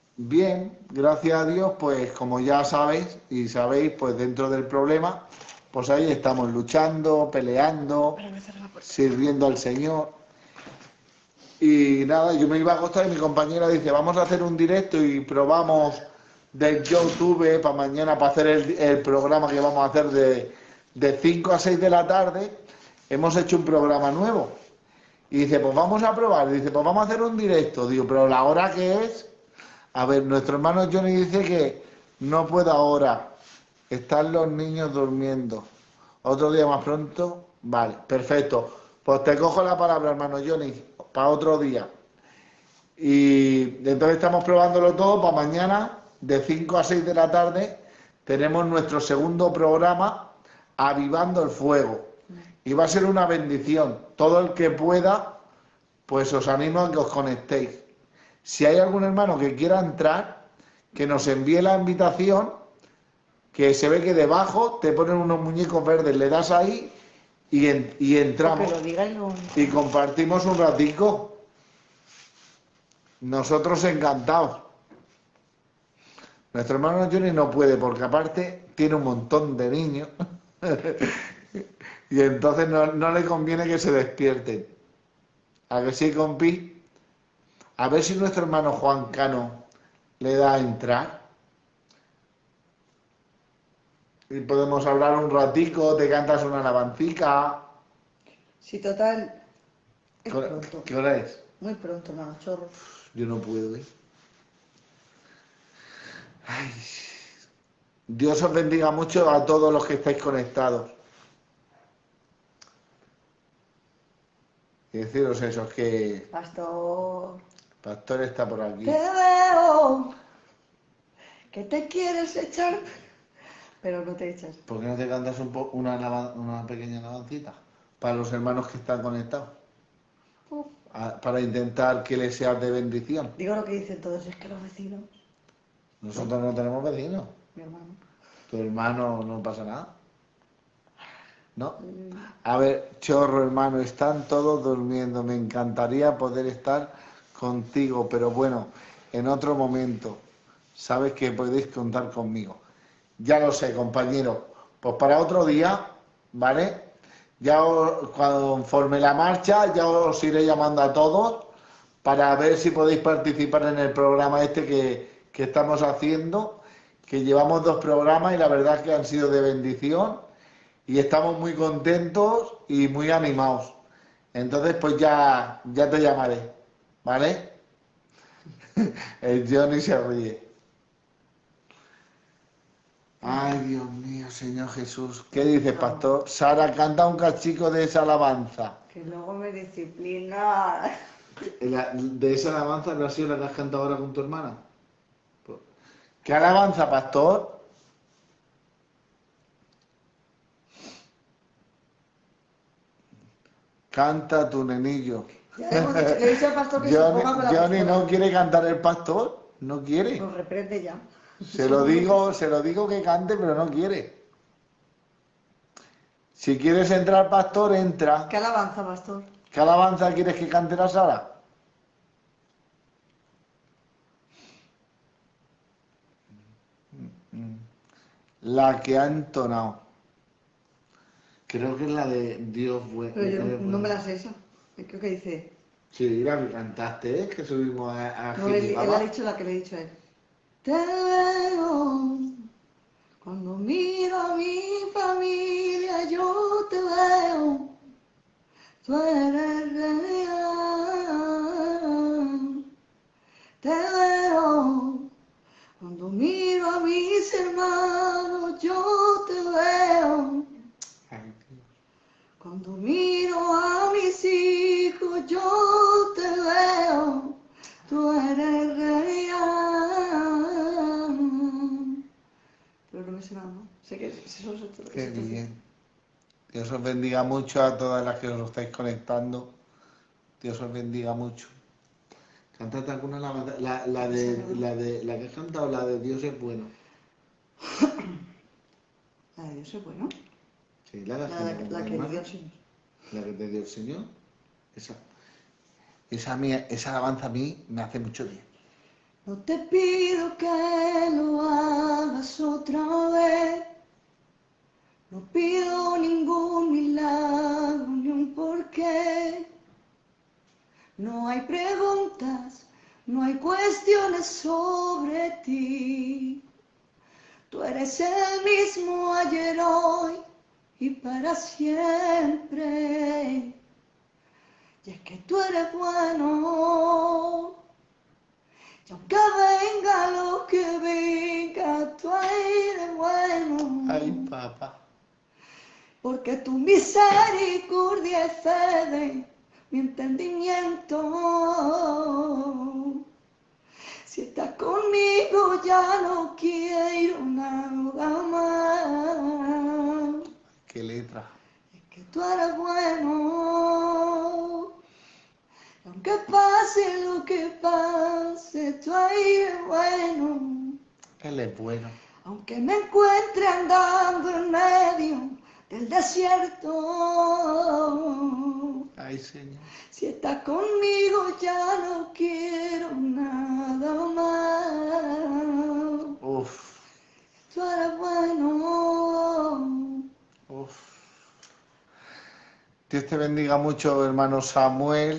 Bien, gracias a Dios, pues como ya sabéis y sabéis, pues dentro del problema, pues ahí estamos luchando, peleando, sirviendo al Señor. Y nada, yo me iba a acostar y mi compañera dice, vamos a hacer un directo y probamos del YouTube para mañana, para hacer el programa que vamos a hacer de 5 a 6 de la tarde. Hemos hecho un programa nuevo. Y dice, pues vamos a probar. Y dice, pues vamos a hacer un directo. Digo, pero ¿la hora qué es? A ver, nuestro hermano Johnny dice que no puede ahora. Están los niños durmiendo. ¿Otro día más pronto? Vale, perfecto. Pues te cojo la palabra, hermano Johnny, para otro día. Y entonces estamos probándolo todo para mañana, de 5 a 6 de la tarde, tenemos nuestro segundo programa, Avivando el Fuego. Y va a ser una bendición. Todo el que pueda, pues os animo a que os conectéis. Si hay algún hermano que quiera entrar, que nos envíe la invitación, que se ve que debajo te ponen unos muñecos verdes, le das ahí y entramos. Que lo diga y no... Y compartimos un ratico. Nosotros encantados. Nuestro hermano Johnny no puede, porque aparte tiene un montón de niños. Y entonces no le conviene que se despierten. ¿A que sí, compi? A ver si nuestro hermano Juan Cano le da a entrar. Y podemos hablar un ratico, te cantas una alabancica. Sí, total, es ¿Qué hora, pronto. qué hora es? Muy pronto, hermano, chorro. Yo no puedo, ¿eh? Ay. Dios os bendiga mucho a todos los que estáis conectados. Y deciros eso, que Pastor, el pastor está por aquí. te veo, que te quieres echar, pero no te echas. ¿Por qué no te cantas una pequeña alabancita? Para los hermanos que están conectados. Uf. Para intentar que les sea de bendición. Digo lo que dicen todos, es que los vecinos, Nosotros no tenemos vecinos. mi hermano. Tu hermano no pasa nada. ¿No? A ver, chorro hermano, están todos durmiendo. Me encantaría poder estar contigo, pero bueno, en otro momento. Sabes que podéis contar conmigo. Ya lo sé, compañero. Pues para otro día, ¿vale? Ya conforme la marcha, ya os iré llamando a todos para ver si podéis participar en el programa este que estamos haciendo, que llevamos 2 programas y la verdad es que han sido de bendición. Y estamos muy contentos y muy animados. Entonces, pues ya te llamaré, ¿vale? El Johnny se ríe. Ay, Dios mío, Señor Jesús. ¿Qué dices, pastor? Sara, canta un cachico de esa alabanza. Que luego me disciplina. ¿De esa alabanza no ha sido la que has cantado ahora con tu hermana? ¿Qué alabanza, pastor? Canta tu nenillo. Ya le he dicho al pastor que se ponga con la Johnny pistola. no quiere cantar el pastor, no quiere. Nos reprende ya. Se lo digo que cante, pero no quiere. Si quieres entrar, pastor, entra. ¿Qué alabanza, pastor? ¿Qué alabanza quieres que cante la Sara? La que ha entonado. Creo que es la de Dios bueno. Pero yo no me la sé esa. Creo que dice... Sí, la que cantaste, ¿eh? Que subimos a No, él Jimibaba. ha dicho la que le he dicho a él. Te veo, cuando miro a mi familia, yo te veo. Tú eres real. Te veo, cuando miro a mis hermanos, yo te veo. Ay, Dios. Cuando miro a mis hijos, yo te veo, tú eres real. Pero no me sé nada, ¿no? Sé que eso es otro. Qué bien. Dios os bendiga mucho a todas las que os estáis conectando. Dios os bendiga mucho. Cántate alguna alabanza. La que has cantado, la de Dios es bueno. La de Dios es bueno. Sí, la que has La cantado con tu que hermana. dio el Señor. La que te dio el Señor. Esa alabanza a mí me hace mucho bien. No te pido que lo hagas otra vez, No pido ningún milagro ni un porqué. No hay preguntas, no hay cuestiones sobre ti. Tú eres el mismo ayer, hoy y para siempre. Y es que tú eres bueno. Y aunque venga lo que venga, tú eres bueno. Ay, papá. Porque tu misericordia excede mi entendimiento. Si estás conmigo ya no quiero nada más. Qué letra. Es que tú eres bueno. Aunque pase lo que pase, tú eres bueno. Él es bueno. Aunque me encuentre andando en medio del desierto, Ay, Señor. si estás conmigo ya no quiero nada más. Uf, Tú eres bueno. uf. Dios te bendiga mucho, hermano Samuel.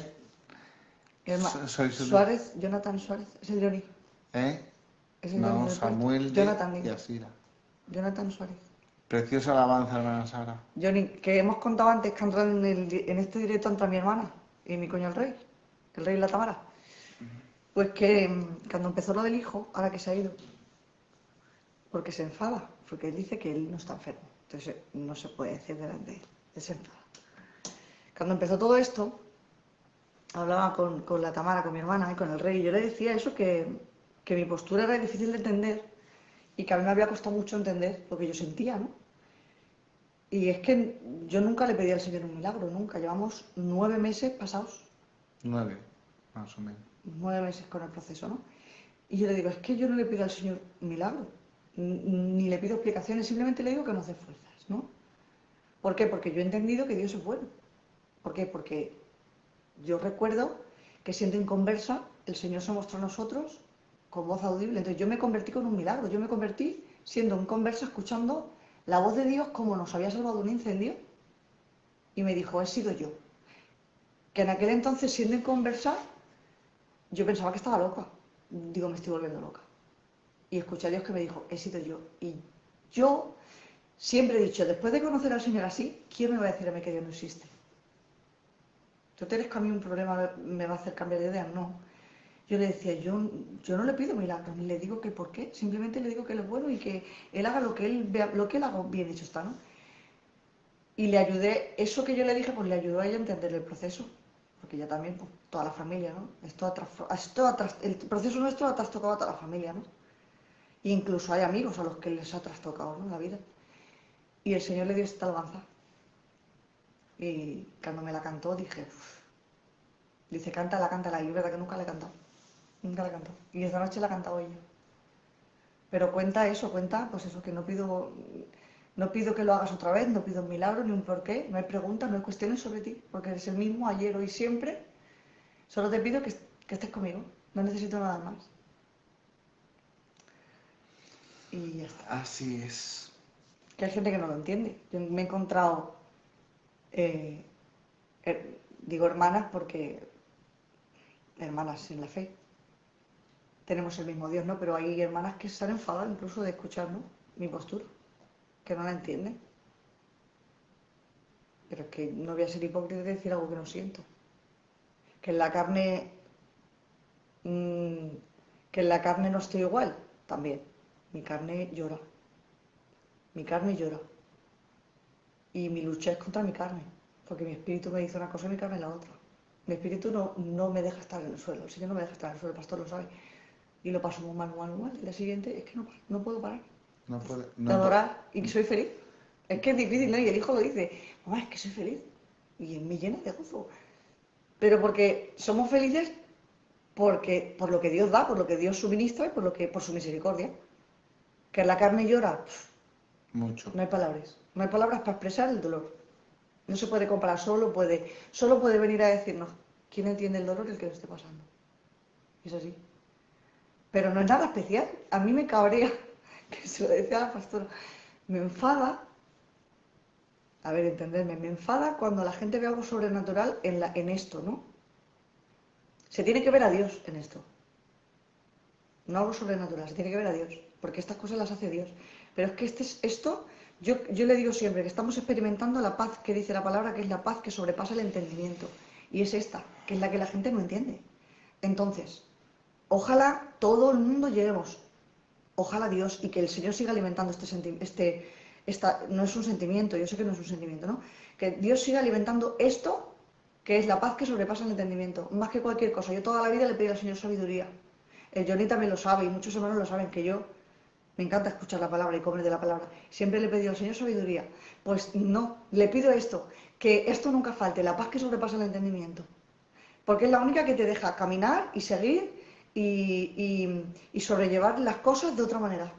Suárez, Jonathan Suárez, es el Johnny. ¿Eh? Es el No, Johnny del Samuel puerto. de Jonathan, digo. Yasira. Jonathan Suárez. Preciosa alabanza, hermana Sara. Johnny, que hemos contado antes que entró en este directo entra mi hermana y mi coño el rey y la Tamara. Pues que cuando empezó lo del hijo, ahora que se ha ido, porque se enfada, porque él dice que él no está enfermo, entonces no se puede decir delante de él, él se enfada. Cuando empezó todo esto, hablaba con la Tamara, con mi hermana y con el rey, y yo le decía eso, que mi postura era difícil de entender y que a mí me había costado mucho entender lo que yo sentía, ¿no? Y es que yo nunca le pedí al Señor un milagro, nunca. Llevamos 9 meses pasados, 9, más o menos. 9 meses con el proceso, ¿no? Y yo le digo, es que yo no le pido al Señor un milagro, ni le pido explicaciones, simplemente le digo que nos dé fuerzas, ¿no? ¿Por qué? Porque yo he entendido que Dios es bueno. ¿Por qué? Porque yo recuerdo que siendo inconversa, el Señor se mostró a nosotros con voz audible. Entonces yo me convertí con un milagro, yo me convertí siendo inconversa, escuchando la voz de Dios como nos había salvado un incendio, y me dijo, he sido yo. Que en aquel entonces, siendo inconversa, yo pensaba que estaba loca. Digo, me estoy volviendo loca. Y escuché a Dios que me dijo, he sido yo. Y yo siempre he dicho, después de conocer al Señor así, ¿quién me va a decir a mí que Dios no existe? ¿Tú tienes que a mí un problema me va a hacer cambiar de idea? No. Yo le decía, yo no le pido milagros, ni le digo que por qué, simplemente le digo que Él es bueno y que Él haga lo que Él vea, lo que Él haga bien hecho está, ¿no? Y le ayudé, eso que yo le dije, pues le ayudó a ella a entender el proceso, porque ya también, pues, toda la familia, ¿no? El proceso nuestro ha trastocado a toda la familia, ¿no? E incluso hay amigos a los que les ha trastocado, ¿no? La vida. Y el Señor le dio esta alabanza. Y cuando me la cantó dije, uff. Dice, cántala. Y es verdad que nunca la he cantado. Nunca la he cantado. Y esta noche la ha cantado ella. Pero cuenta eso, pues eso, que no pido que lo hagas otra vez, no pido un milagro ni un porqué, no hay preguntas, no hay cuestiones sobre ti, porque eres el mismo ayer, hoy, siempre. Solo te pido que estés conmigo, no necesito nada más. Y ya está. Así es. Que hay gente que no lo entiende. Yo me he encontrado, digo hermanas porque hermanas en la fe. Tenemos el mismo Dios, ¿no? Pero hay hermanas que se han enfadado incluso de escuchar, ¿no? Mi postura, que no la entienden. Pero es que no voy a ser hipócrita y decir algo que no siento. Que en la carne, que en la carne no estoy igual, también. Mi carne llora. Mi carne llora. Y mi lucha es contra mi carne, porque mi espíritu me dice una cosa y mi carne la otra. Mi espíritu no me deja estar en el suelo, el Señor no me deja estar en el suelo, el pastor lo sabe. Y lo paso muy mal. El día siguiente es que no puedo parar No puede, de adorar y que soy feliz. Es que es difícil, ¿no? Y el hijo lo dice, mamá, es que soy feliz. Y me llena de gozo. Pero porque somos felices por lo que Dios da, por lo que Dios suministra y por su misericordia. Que la carne llora, mucho. no hay palabras. No hay palabras para expresar el dolor. No se puede comparar, solo puede venir a decirnos, ¿quién entiende el dolor? El que lo esté pasando. Es así. Pero no es nada especial. A mí me cabrea, que se lo decía a la pastora, me enfada A ver, entenderme, me enfada cuando la gente ve algo sobrenatural en esto, ¿no? Se tiene que ver a Dios en esto. No algo sobrenatural, se tiene que ver a Dios, porque estas cosas las hace Dios. Pero es que yo le digo siempre que estamos experimentando la paz que dice la palabra, que es la paz que sobrepasa el entendimiento. Y es esta, que es la que la gente no entiende. Entonces, ojalá todo el mundo lleguemos, ojalá Dios, y que el Señor siga alimentando no es un sentimiento, yo sé que no es un sentimiento, ¿no? Que Dios siga alimentando esto, que es la paz que sobrepasa el entendimiento, más que cualquier cosa. Yo toda la vida le pido al Señor sabiduría. El Johnny también lo sabe, y muchos hermanos lo saben, que yo me encanta escuchar la palabra y comer de la palabra. Siempre le he pedido al Señor sabiduría. Pues no, le pido esto, que esto nunca falte, la paz que sobrepasa el entendimiento. Porque es la única que te deja caminar y seguir y sobrellevar las cosas de otra manera.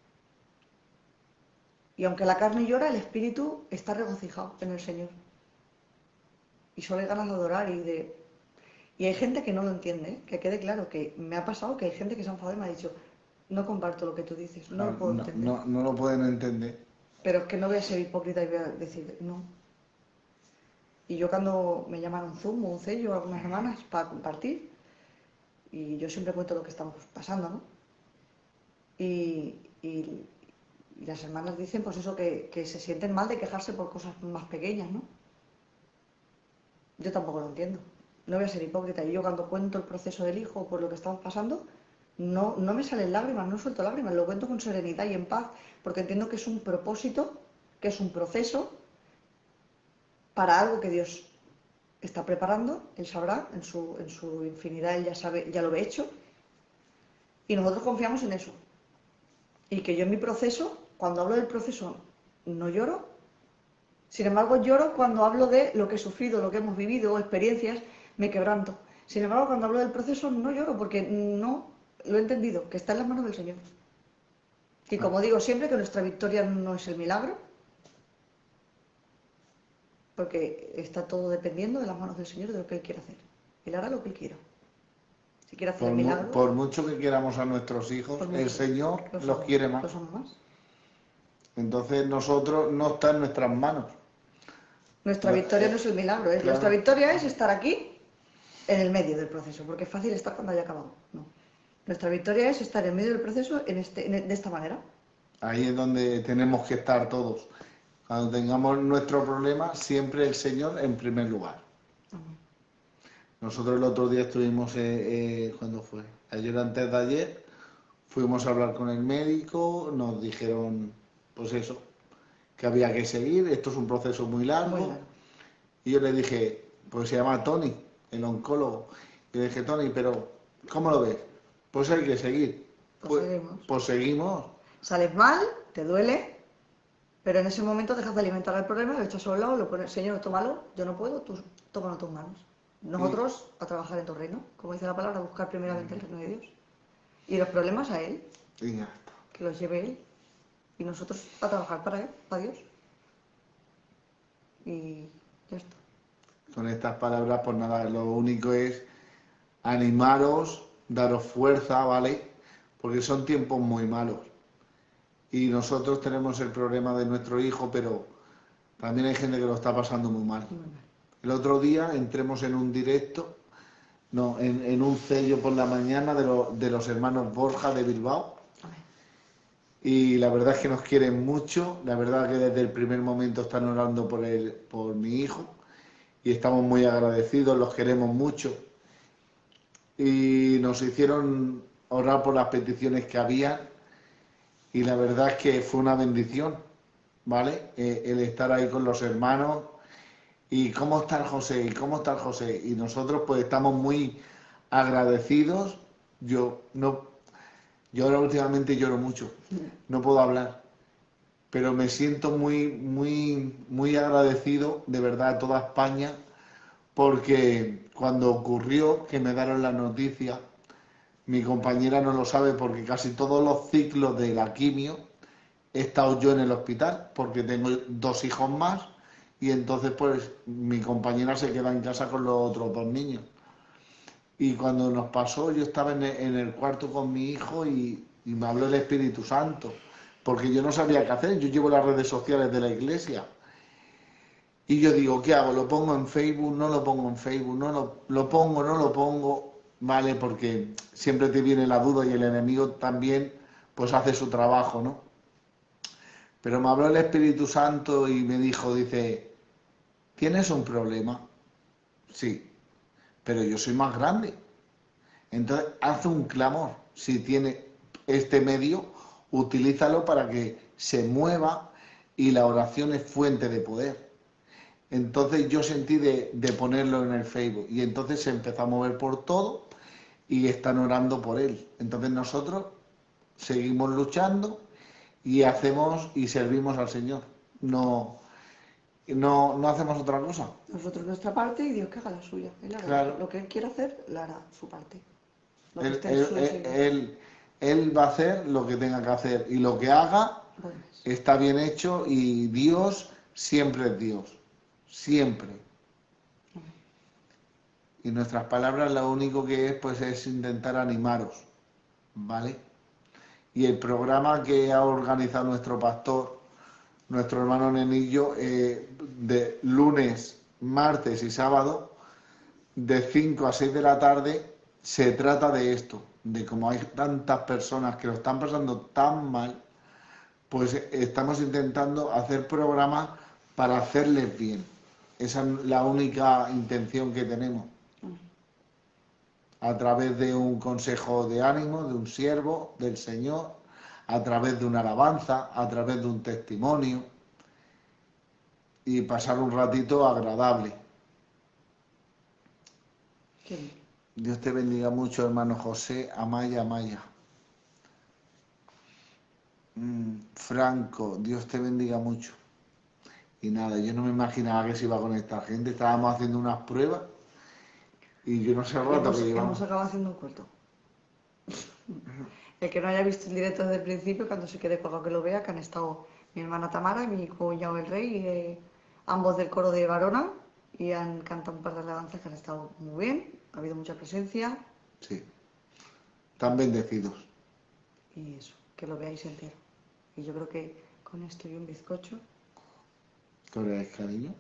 Y aunque la carne llora, el espíritu está regocijado en el Señor. Y solo hay ganas de adorar y hay gente que no lo entiende, ¿eh? Que quede claro que me ha pasado que hay gente que se ha enfadado y me ha dicho, no comparto lo que tú dices, no lo puedo entender. No lo pueden entender. Pero es que no voy a ser hipócrita y voy a decir, no. Y yo cuando me llaman un Zoom o un sello algunas semanas para compartir, y yo siempre cuento lo que estamos pasando, ¿no? Y las hermanas dicen, pues eso, que se sienten mal de quejarse por cosas más pequeñas, ¿no? Yo tampoco lo entiendo. No voy a ser hipócrita. Y yo cuando cuento el proceso del hijo por lo que estamos pasando, no me salen lágrimas, no suelto lágrimas, lo cuento con serenidad y en paz, porque entiendo que es un propósito, que es un proceso para algo que Dios está preparando, Él sabrá, en su infinidad, Él ya sabe, ya lo ve hecho, y nosotros confiamos en eso. Y que yo en mi proceso, cuando hablo del proceso, no lloro. Sin embargo, lloro cuando hablo de lo que he sufrido, lo que hemos vivido, experiencias, me quebranto. Sin embargo, cuando hablo del proceso, no lloro porque no lo he entendido, que está en las manos del Señor. Y como digo siempre, que nuestra victoria no es el milagro, porque está todo dependiendo de las manos del Señor, de lo que Él quiera hacer. Él hará lo que Él quiera. Si quiere hacer el milagro... Por mucho que queramos a nuestros hijos, el Señor los quiere más. Los ama más. Entonces nosotros no está en nuestras manos. Nuestra victoria no es el milagro, ¿eh? Claro. Nuestra victoria es estar aquí, en el medio del proceso, porque es fácil estar cuando haya acabado. No. Nuestra victoria es estar en medio del proceso de esta manera. Ahí es donde tenemos que estar todos. Cuando tengamos nuestro problema, siempre el Señor en primer lugar. Amén. Nosotros el otro día estuvimos, ¿cuándo fue? Ayer antes de ayer, fuimos a hablar con el médico, nos dijeron, pues eso, que había que seguir, esto es un proceso muy largo. Muy largo. Y yo le dije, pues se llama Tony, el oncólogo. Y le dije, Tony, pero ¿cómo lo ves? Pues hay que seguir. Pues seguimos. Sales mal, te duele, pero en ese momento dejas de alimentar el problema, lo echas a un lado, lo pones, Señor, tómalo, yo no puedo, tú tómalo en tus manos. Nosotros a trabajar en tu reino, como dice la palabra, a buscar primeramente el reino de Dios. Y los problemas a Él, que los lleve Él. Y nosotros a trabajar para Él, para Dios. Y ya está. Con estas palabras, pues nada, lo único es animaros, daros fuerza, ¿vale? Porque son tiempos muy malos. Y nosotros tenemos el problema de nuestro hijo, pero también hay gente que lo está pasando muy mal. El otro día entremos en un directo, en un sello por la mañana de los hermanos Borja de Bilbao. Y la verdad es que nos quieren mucho, la verdad que desde el primer momento están orando por mi hijo y estamos muy agradecidos, los queremos mucho. Y nos hicieron orar por las peticiones que había y la verdad es que fue una bendición, ¿vale? El estar ahí con los hermanos y cómo está el José, y cómo está el José. Y nosotros pues estamos muy agradecidos. Yo ahora últimamente lloro mucho, no puedo hablar, pero me siento muy agradecido de verdad a toda España, porque cuando ocurrió que me dieron la noticia, mi compañera no lo sabe porque casi todos los ciclos de la quimio he estado yo en el hospital, porque tengo 2 hijos más y entonces pues mi compañera se queda en casa con los otros 2 niños. Y cuando nos pasó, yo estaba en el cuarto con mi hijo y me habló el Espíritu Santo, porque yo no sabía qué hacer. Yo llevo las redes sociales de la iglesia Y yo digo, ¿qué hago? ¿Lo pongo en Facebook? ¿No lo pongo en Facebook? ¿No lo pongo? ¿No lo pongo? ¿Vale? Porque siempre te viene la duda y el enemigo también pues hace su trabajo, ¿no? Pero me habló el Espíritu Santo y me dijo, dice, ¿tienes un problema? Sí, pero yo soy más grande. Entonces, haz un clamor. Si tiene este medio, utilízalo para que se mueva y la oración es fuente de poder. Entonces yo sentí de ponerlo en el Facebook y entonces se empezó a mover por todo y están orando por él. Entonces nosotros seguimos luchando y hacemos y servimos al Señor. No hacemos otra cosa. Nosotros nuestra parte y Dios que haga la suya. Él hará Claro. lo que Él quiera hacer, Él hará su parte. Lo que Él, esté en su él- designación. él va a hacer lo que tenga que hacer y lo que haga Bueno, está bien hecho y Dios siempre es Dios. Siempre. Y nuestras palabras lo único que es pues es intentar animaros, ¿vale? Y el programa que ha organizado nuestro pastor, nuestro hermano Nenillo, de lunes, martes y sábado, de 5 a 6 de la tarde, se trata de esto, de cómo hay tantas personas que lo están pasando tan mal, pues estamos intentando hacer programas para hacerles bien. Esa es la única intención que tenemos. A través de un consejo de ánimo, de un siervo del Señor, a través de una alabanza, a través de un testimonio y pasar un ratito agradable. qué bien. Dios te bendiga mucho, hermano José Amaya Amaya. Franco, Dios te bendiga mucho. Y nada, yo no me imaginaba que se iba a conectar gente. Estábamos haciendo unas pruebas y yo no sé el rato que llevamos. Hemos acabado haciendo un corto. El que no haya visto el directo desde el principio, cuando se quede colgado que lo vea, que han estado mi hermana Tamara y mi cuñado el Rey, ambos del coro de Varona, y han cantado un par de alabanzas que han estado muy bien, ha habido mucha presencia, Sí, están bendecidos. y eso, que lo veáis entero. Y yo creo que con esto y un bizcocho. ¿Qué es, cariño?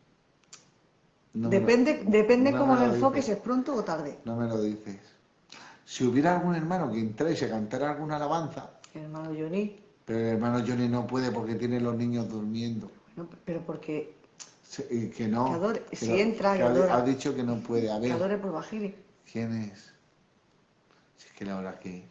No me lo- Depende no cómo me lo lo enfoques, dices. es pronto o tarde. No me lo dices. Si hubiera algún hermano que entrara y se cantara alguna alabanza, El hermano Johnny, pero el hermano Johnny no puede porque tiene los niños durmiendo. bueno, pero porque Y que no. que adore, que si lo- entra y que adora, ha dicho que no puede. A que ver, adore por Bajiri. ¿quién es? Si es que la hora que es.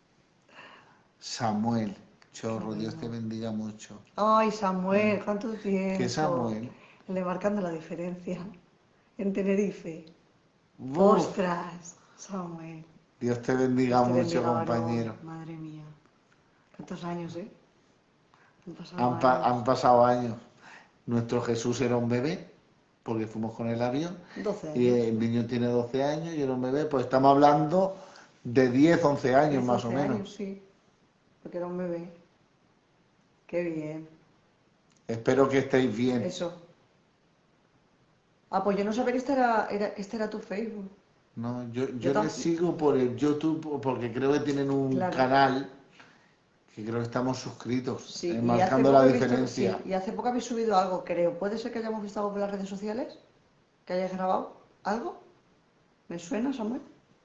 Samuel. Chorro, Dios te bendiga mucho. Ay, Samuel, ¿cuánto tiempo? ¿Qué Samuel? El de Marcando la Diferencia, en Tenerife. ¡Buf! ¡Ostras! Samuel. Dios te bendiga Te mucho, bendiga, varón. compañero. Madre mía. ¿Cuántos años, eh? Han pasado Han años. pasado años. Nuestro Jesús era un bebé, porque fuimos con el avión. 12 Y años. el niño tiene 12 años y era un bebé. Pues estamos hablando de 10, 11 años 10, más o 11 menos. años, sí. Porque era un bebé. Qué bien. Espero que estéis bien. Eso. Ah, pues yo no sabía que que este era tu Facebook. No, yo Yo les sigo por el YouTube porque creo que tienen un Claro. canal que creo que estamos suscritos, Sí, y hace marcando poco la he visto, diferencia. sí, y hace poco habéis subido algo, creo. ¿Puede ser que hayamos visto algo por las redes sociales? ¿Que hayáis grabado algo? ¿Me suena, Samuel?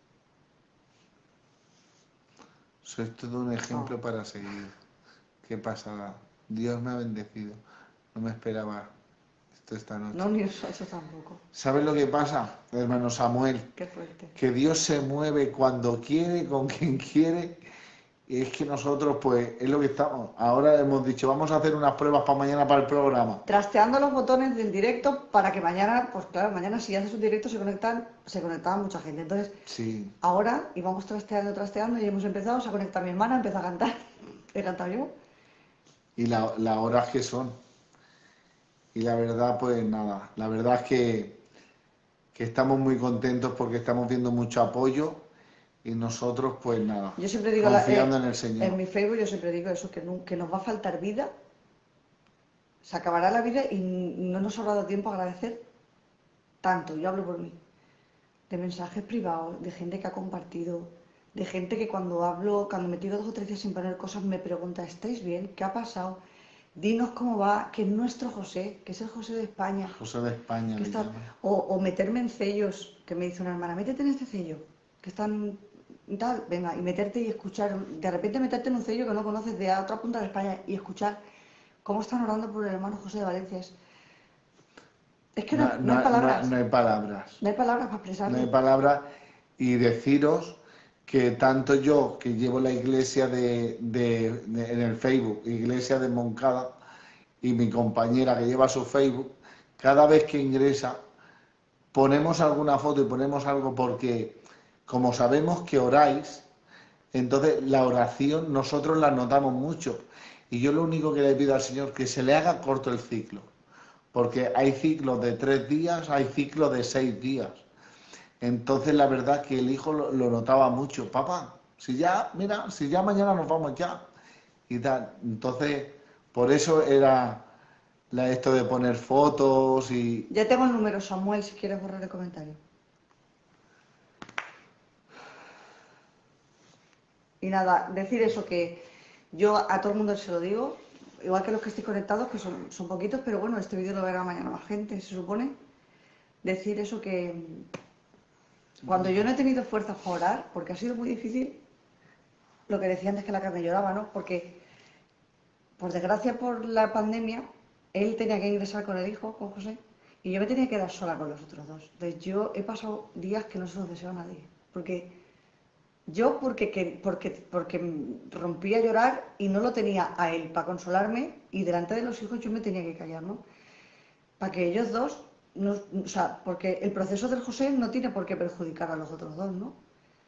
Sois todo un ejemplo para seguir. Qué pasada. Dios me ha bendecido. No me esperaba esto esta noche. No, ni nosotros tampoco. ¿Sabes lo que pasa, hermano Samuel? Qué fuerte. Que Dios se mueve cuando quiere, con quien quiere. Y es que nosotros, pues, es lo que estamos. Ahora hemos dicho, vamos a hacer unas pruebas para mañana para el programa. Trasteando los botones del directo para que mañana, pues claro, mañana si haces un directo se conectaba mucha gente. Entonces, Sí, ahora íbamos trasteando y hemos empezado, se ha conectado mi hermana, empezó a cantar. He cantado yo. y las horas que son. Y la verdad, pues nada, la verdad es que estamos muy contentos porque estamos viendo mucho apoyo y nosotros, pues nada, Yo siempre digo, confiando en el Señor. en mi Facebook yo siempre digo eso, que nos va a faltar vida, se acabará la vida y no nos habrá dado tiempo a agradecer tanto, yo hablo por mí, de mensajes privados, de gente que ha compartido, de gente que cuando hablo, cuando me tiro 2 o 3 días sin poner cosas me pregunta, ¿estáis bien? ¿Qué ha pasado? dinos cómo va, que es nuestro José, que es el José de España. José de España Que le está, llaman. o meterme en sellos, que me dice una hermana, métete en este sello, que están tal, venga, y meterte y escuchar, de repente meterte en un sello que no conoces de a otra punta de España y escuchar cómo están orando por el hermano José de Valencia. Es que no, No, no hay no, no, palabras, no hay palabras. no hay palabras para No hay expresarlo. palabras. Y deciros que tanto yo, que llevo la iglesia en el Facebook, iglesia de Moncada, y mi compañera que lleva su Facebook, cada vez que ingresa, ponemos alguna foto y ponemos algo porque, como sabemos que oráis, entonces la oración nosotros la notamos mucho. Y yo lo único que le pido al Señor que se le haga corto el ciclo. Porque hay ciclos de 3 días, hay ciclos de 6 días. Entonces la verdad que el hijo lo notaba mucho. Papá, si ya, mira, si ya mañana nos vamos ya. Y tal. Entonces, por eso era esto de poner fotos y... Ya tengo el número, Samuel, si quieres borrar el comentario. Y nada, decir eso, que yo a todo el mundo se lo digo, igual que los que estoy conectados, que son poquitos, pero bueno, este vídeo lo verá mañana más gente, se supone. Decir eso que cuando yo no he tenido fuerzas para orar, porque ha sido muy difícil, lo que decía antes que la carne lloraba, ¿no? Porque, por desgracia, por la pandemia, él tenía que ingresar con el hijo, con José, y yo me tenía que quedar sola con los otros dos. Entonces yo he pasado días que no se los deseo a nadie, porque yo porque rompí a llorar y no lo tenía a él para consolarme y delante de los hijos yo me tenía que callar, ¿no? Para que ellos dos, no, o sea, porque el proceso del José no tiene por qué perjudicar a los otros dos, ¿no?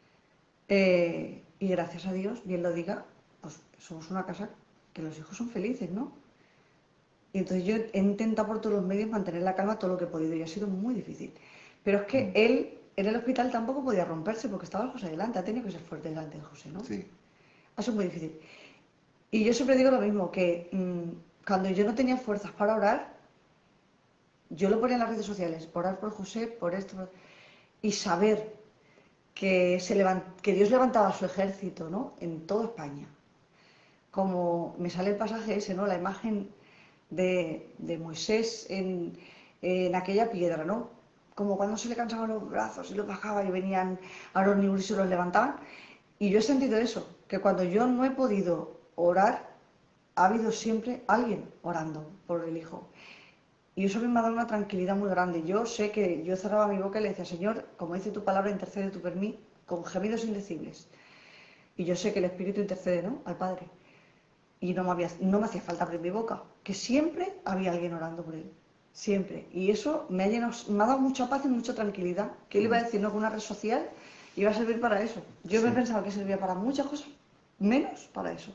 Y gracias a Dios, bien lo diga, pues somos una casa que los hijos son felices, ¿no? Y entonces yo he intentado por todos los medios mantener la calma todo lo que he podido y ha sido muy difícil. Pero es que él en el hospital tampoco podía romperse porque estaba el José delante, ha tenido que ser fuerte delante de José, ¿no? Sí. Ha sido muy difícil. Y yo siempre digo lo mismo, que cuando yo no tenía fuerzas para orar, yo lo ponía en las redes sociales, orar por José, por esto, y saber que Dios levantaba su ejército, ¿no? En toda España. Como me sale el pasaje ese, ¿no? La imagen de Moisés en aquella piedra, ¿no? Como cuando se le cansaban los brazos y los bajaba y venían Aarón y Ur y se los levantaban. Y yo he sentido eso, que cuando yo no he podido orar, ha habido siempre alguien orando por el hijo. Y eso a mí me ha dado una tranquilidad muy grande. Yo sé que yo cerraba mi boca y le decía, Señor, como dice tu palabra, intercede tú por mí, con gemidos indecibles. Y yo sé que el Espíritu intercede, ¿no? Al Padre. Y no me hacía falta abrir mi boca, que siempre había alguien orando por él. Siempre. Y eso me ha llenado, me ha dado mucha paz y mucha tranquilidad. Que él iba a decir, no, que una red social iba a servir para eso. Yo me pensaba que servía para muchas cosas, menos para eso.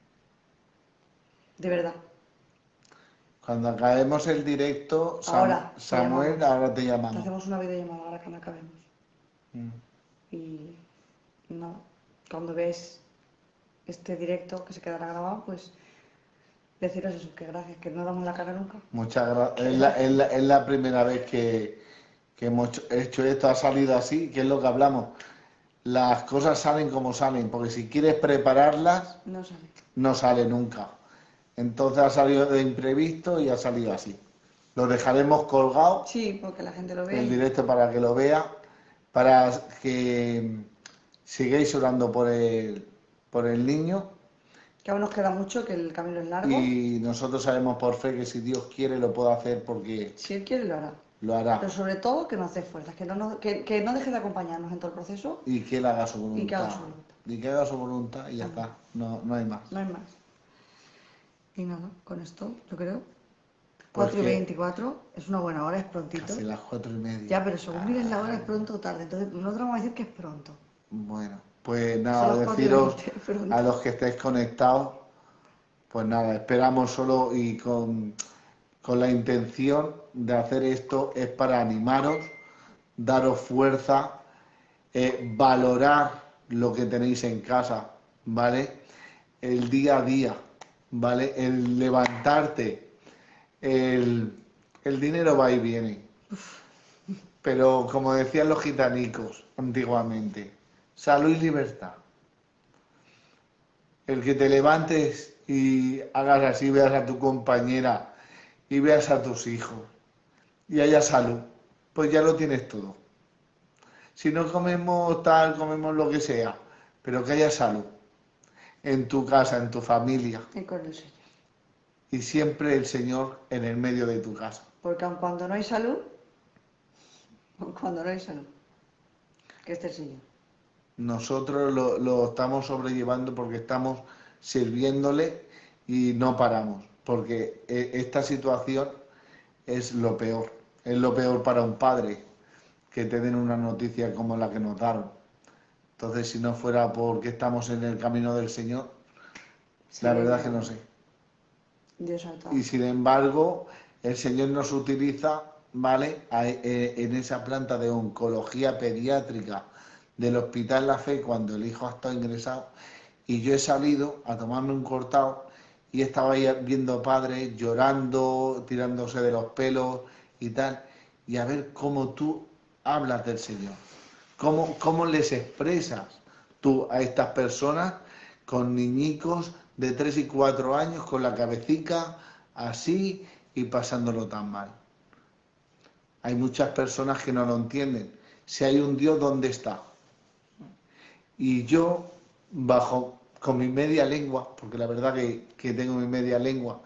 De verdad. Cuando acabemos el directo, Ahora te Samuel, llamamos. ahora te Te llamamos. hacemos una videollamada ahora que no acabemos. Mm. Y no, cuando ves este directo que se quedará grabado, pues deciros eso, que gracias, que no damos la cara nunca. Muchas gracias. Es la primera vez que hemos hecho esto, ha salido así, que es lo que hablamos. Las cosas salen como salen, porque si quieres prepararlas, No sale. no sale nunca. Entonces ha salido de imprevisto y ha salido así. Lo dejaremos colgado, Sí, porque la gente lo ve. el directo para que lo vea, para que sigáis orando por el niño. Que aún nos queda mucho, que el camino es largo. Y nosotros sabemos por fe que si Dios quiere lo puede hacer porque Si Él quiere, lo hará. lo hará. Pero sobre todo que nos dé fuerzas, que no deje de acompañarnos en todo el proceso Y que Él haga su voluntad. y que haga su voluntad. Y que haga su voluntad y ya está. No, no hay más. No hay más. Y nada, con esto, yo creo. Pues 4 y 24 es una buena hora, es prontito. Casi las 4:30. Ya, pero según mires la hora es pronto o tarde. Entonces nosotros vamos a decir que es pronto. Bueno, pues Son nada, las deciros 4:20, pronto. a los que estéis conectados, pues nada, esperamos solo y con la intención de hacer esto es para animaros, daros fuerza, valorar lo que tenéis en casa, ¿vale? El día a día, ¿vale? El levantarte, el dinero va y viene. Pero como decían los gitanicos antiguamente, salud y libertad. El que te levantes y hagas así, veas a tu compañera y veas a tus hijos y haya salud, pues ya lo tienes todo. Si no comemos tal, comemos lo que sea, pero que haya salud en tu casa, en tu familia Y con el Señor. y siempre el Señor en el medio de tu casa. Porque aun cuando no hay salud, que esté el Señor. Nosotros lo estamos sobrellevando porque estamos sirviéndole y no paramos, porque esta situación es lo peor para un padre que te den una noticia como la que nos daron. Entonces, si no fuera porque estamos en el camino del Señor, Sí, la verdad es que no sé. Dios salta. Y sin embargo, el Señor nos utiliza, ¿vale? En esa planta de oncología pediátrica del Hospital La Fe, cuando el hijo ha estado ingresado, y yo he salido a tomarme un cortado y estaba ahí viendo padres llorando, tirándose de los pelos y tal, y a ver cómo tú hablas del Señor, cómo les expresas tú a estas personas con niñicos de 3 y 4 años, con la cabecita así y pasándolo tan mal. Hay muchas personas que no lo entienden. Si hay un Dios, ¿dónde está? Y yo, con mi media lengua, porque la verdad que tengo mi media lengua,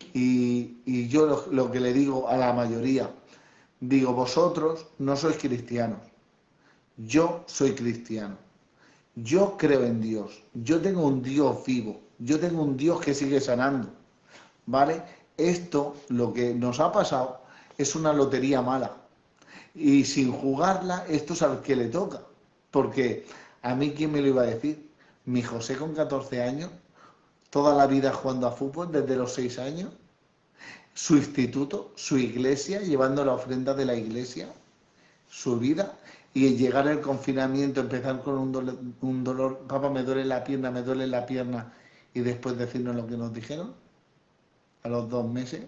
y yo lo que le digo a la mayoría, digo, vosotros no sois cristianos, yo soy cristiano, yo creo en Dios, yo tengo un Dios vivo, yo tengo un Dios que sigue sanando, ¿vale? Esto, lo que nos ha pasado, es una lotería mala, y sin jugarla, esto es al que le toca, porque a mí, ¿quién me lo iba a decir? Mi José con 14 años, toda la vida jugando a fútbol, desde los 6 años, su instituto, su iglesia, llevando la ofrenda de la iglesia, su vida, y llegar el confinamiento, empezar con un dolor, papá, me duele la pierna, y después decirnos lo que nos dijeron, a los 2 meses.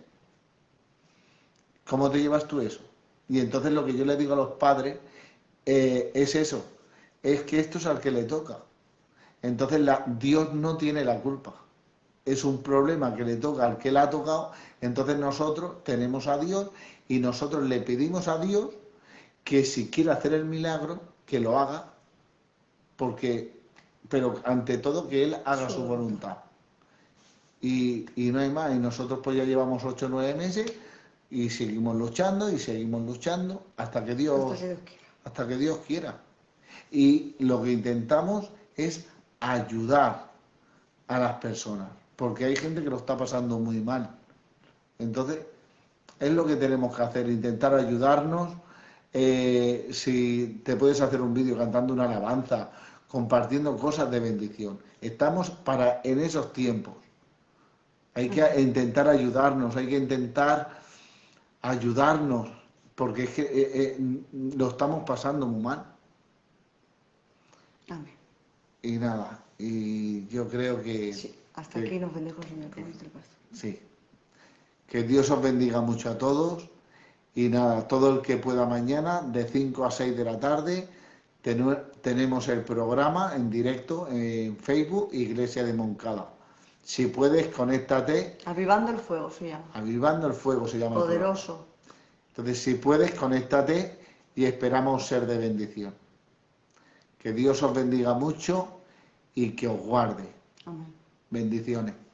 ¿Cómo te llevas tú eso? Y entonces lo que yo le digo a los padres es eso, es que esto es al que le toca. Entonces Dios no tiene la culpa. Es un problema que le toca al que le ha tocado. Entonces nosotros tenemos a Dios y nosotros le pedimos a Dios que si quiere hacer el milagro, que lo haga, pero ante todo que Él haga su voluntad. Y no hay más. Y nosotros pues ya llevamos 8 o 9 meses y seguimos luchando hasta que Dios quiera. Y lo que intentamos es ayudar a las personas, porque hay gente que lo está pasando muy mal. Entonces, es lo que tenemos que hacer, intentar ayudarnos. Si te puedes hacer un vídeo cantando una alabanza, compartiendo cosas de bendición. Estamos en esos tiempos. Hay que intentar ayudarnos, porque es que lo estamos pasando muy mal. Amén. Y nada, y yo creo que... Sí, hasta aquí nos bendijo el Señor, como dice el pastor. Sí. Que Dios os bendiga mucho a todos. Y nada, todo el que pueda mañana, de 5 a 6 de la tarde, tenemos el programa en directo en Facebook, Iglesia de Moncada. Si puedes, conéctate. Avivando el fuego se llama. Avivando el fuego se llama. Poderoso. Entonces, si puedes, conéctate y esperamos ser de bendición. Que Dios os bendiga mucho y que os guarde. Amén. Bendiciones.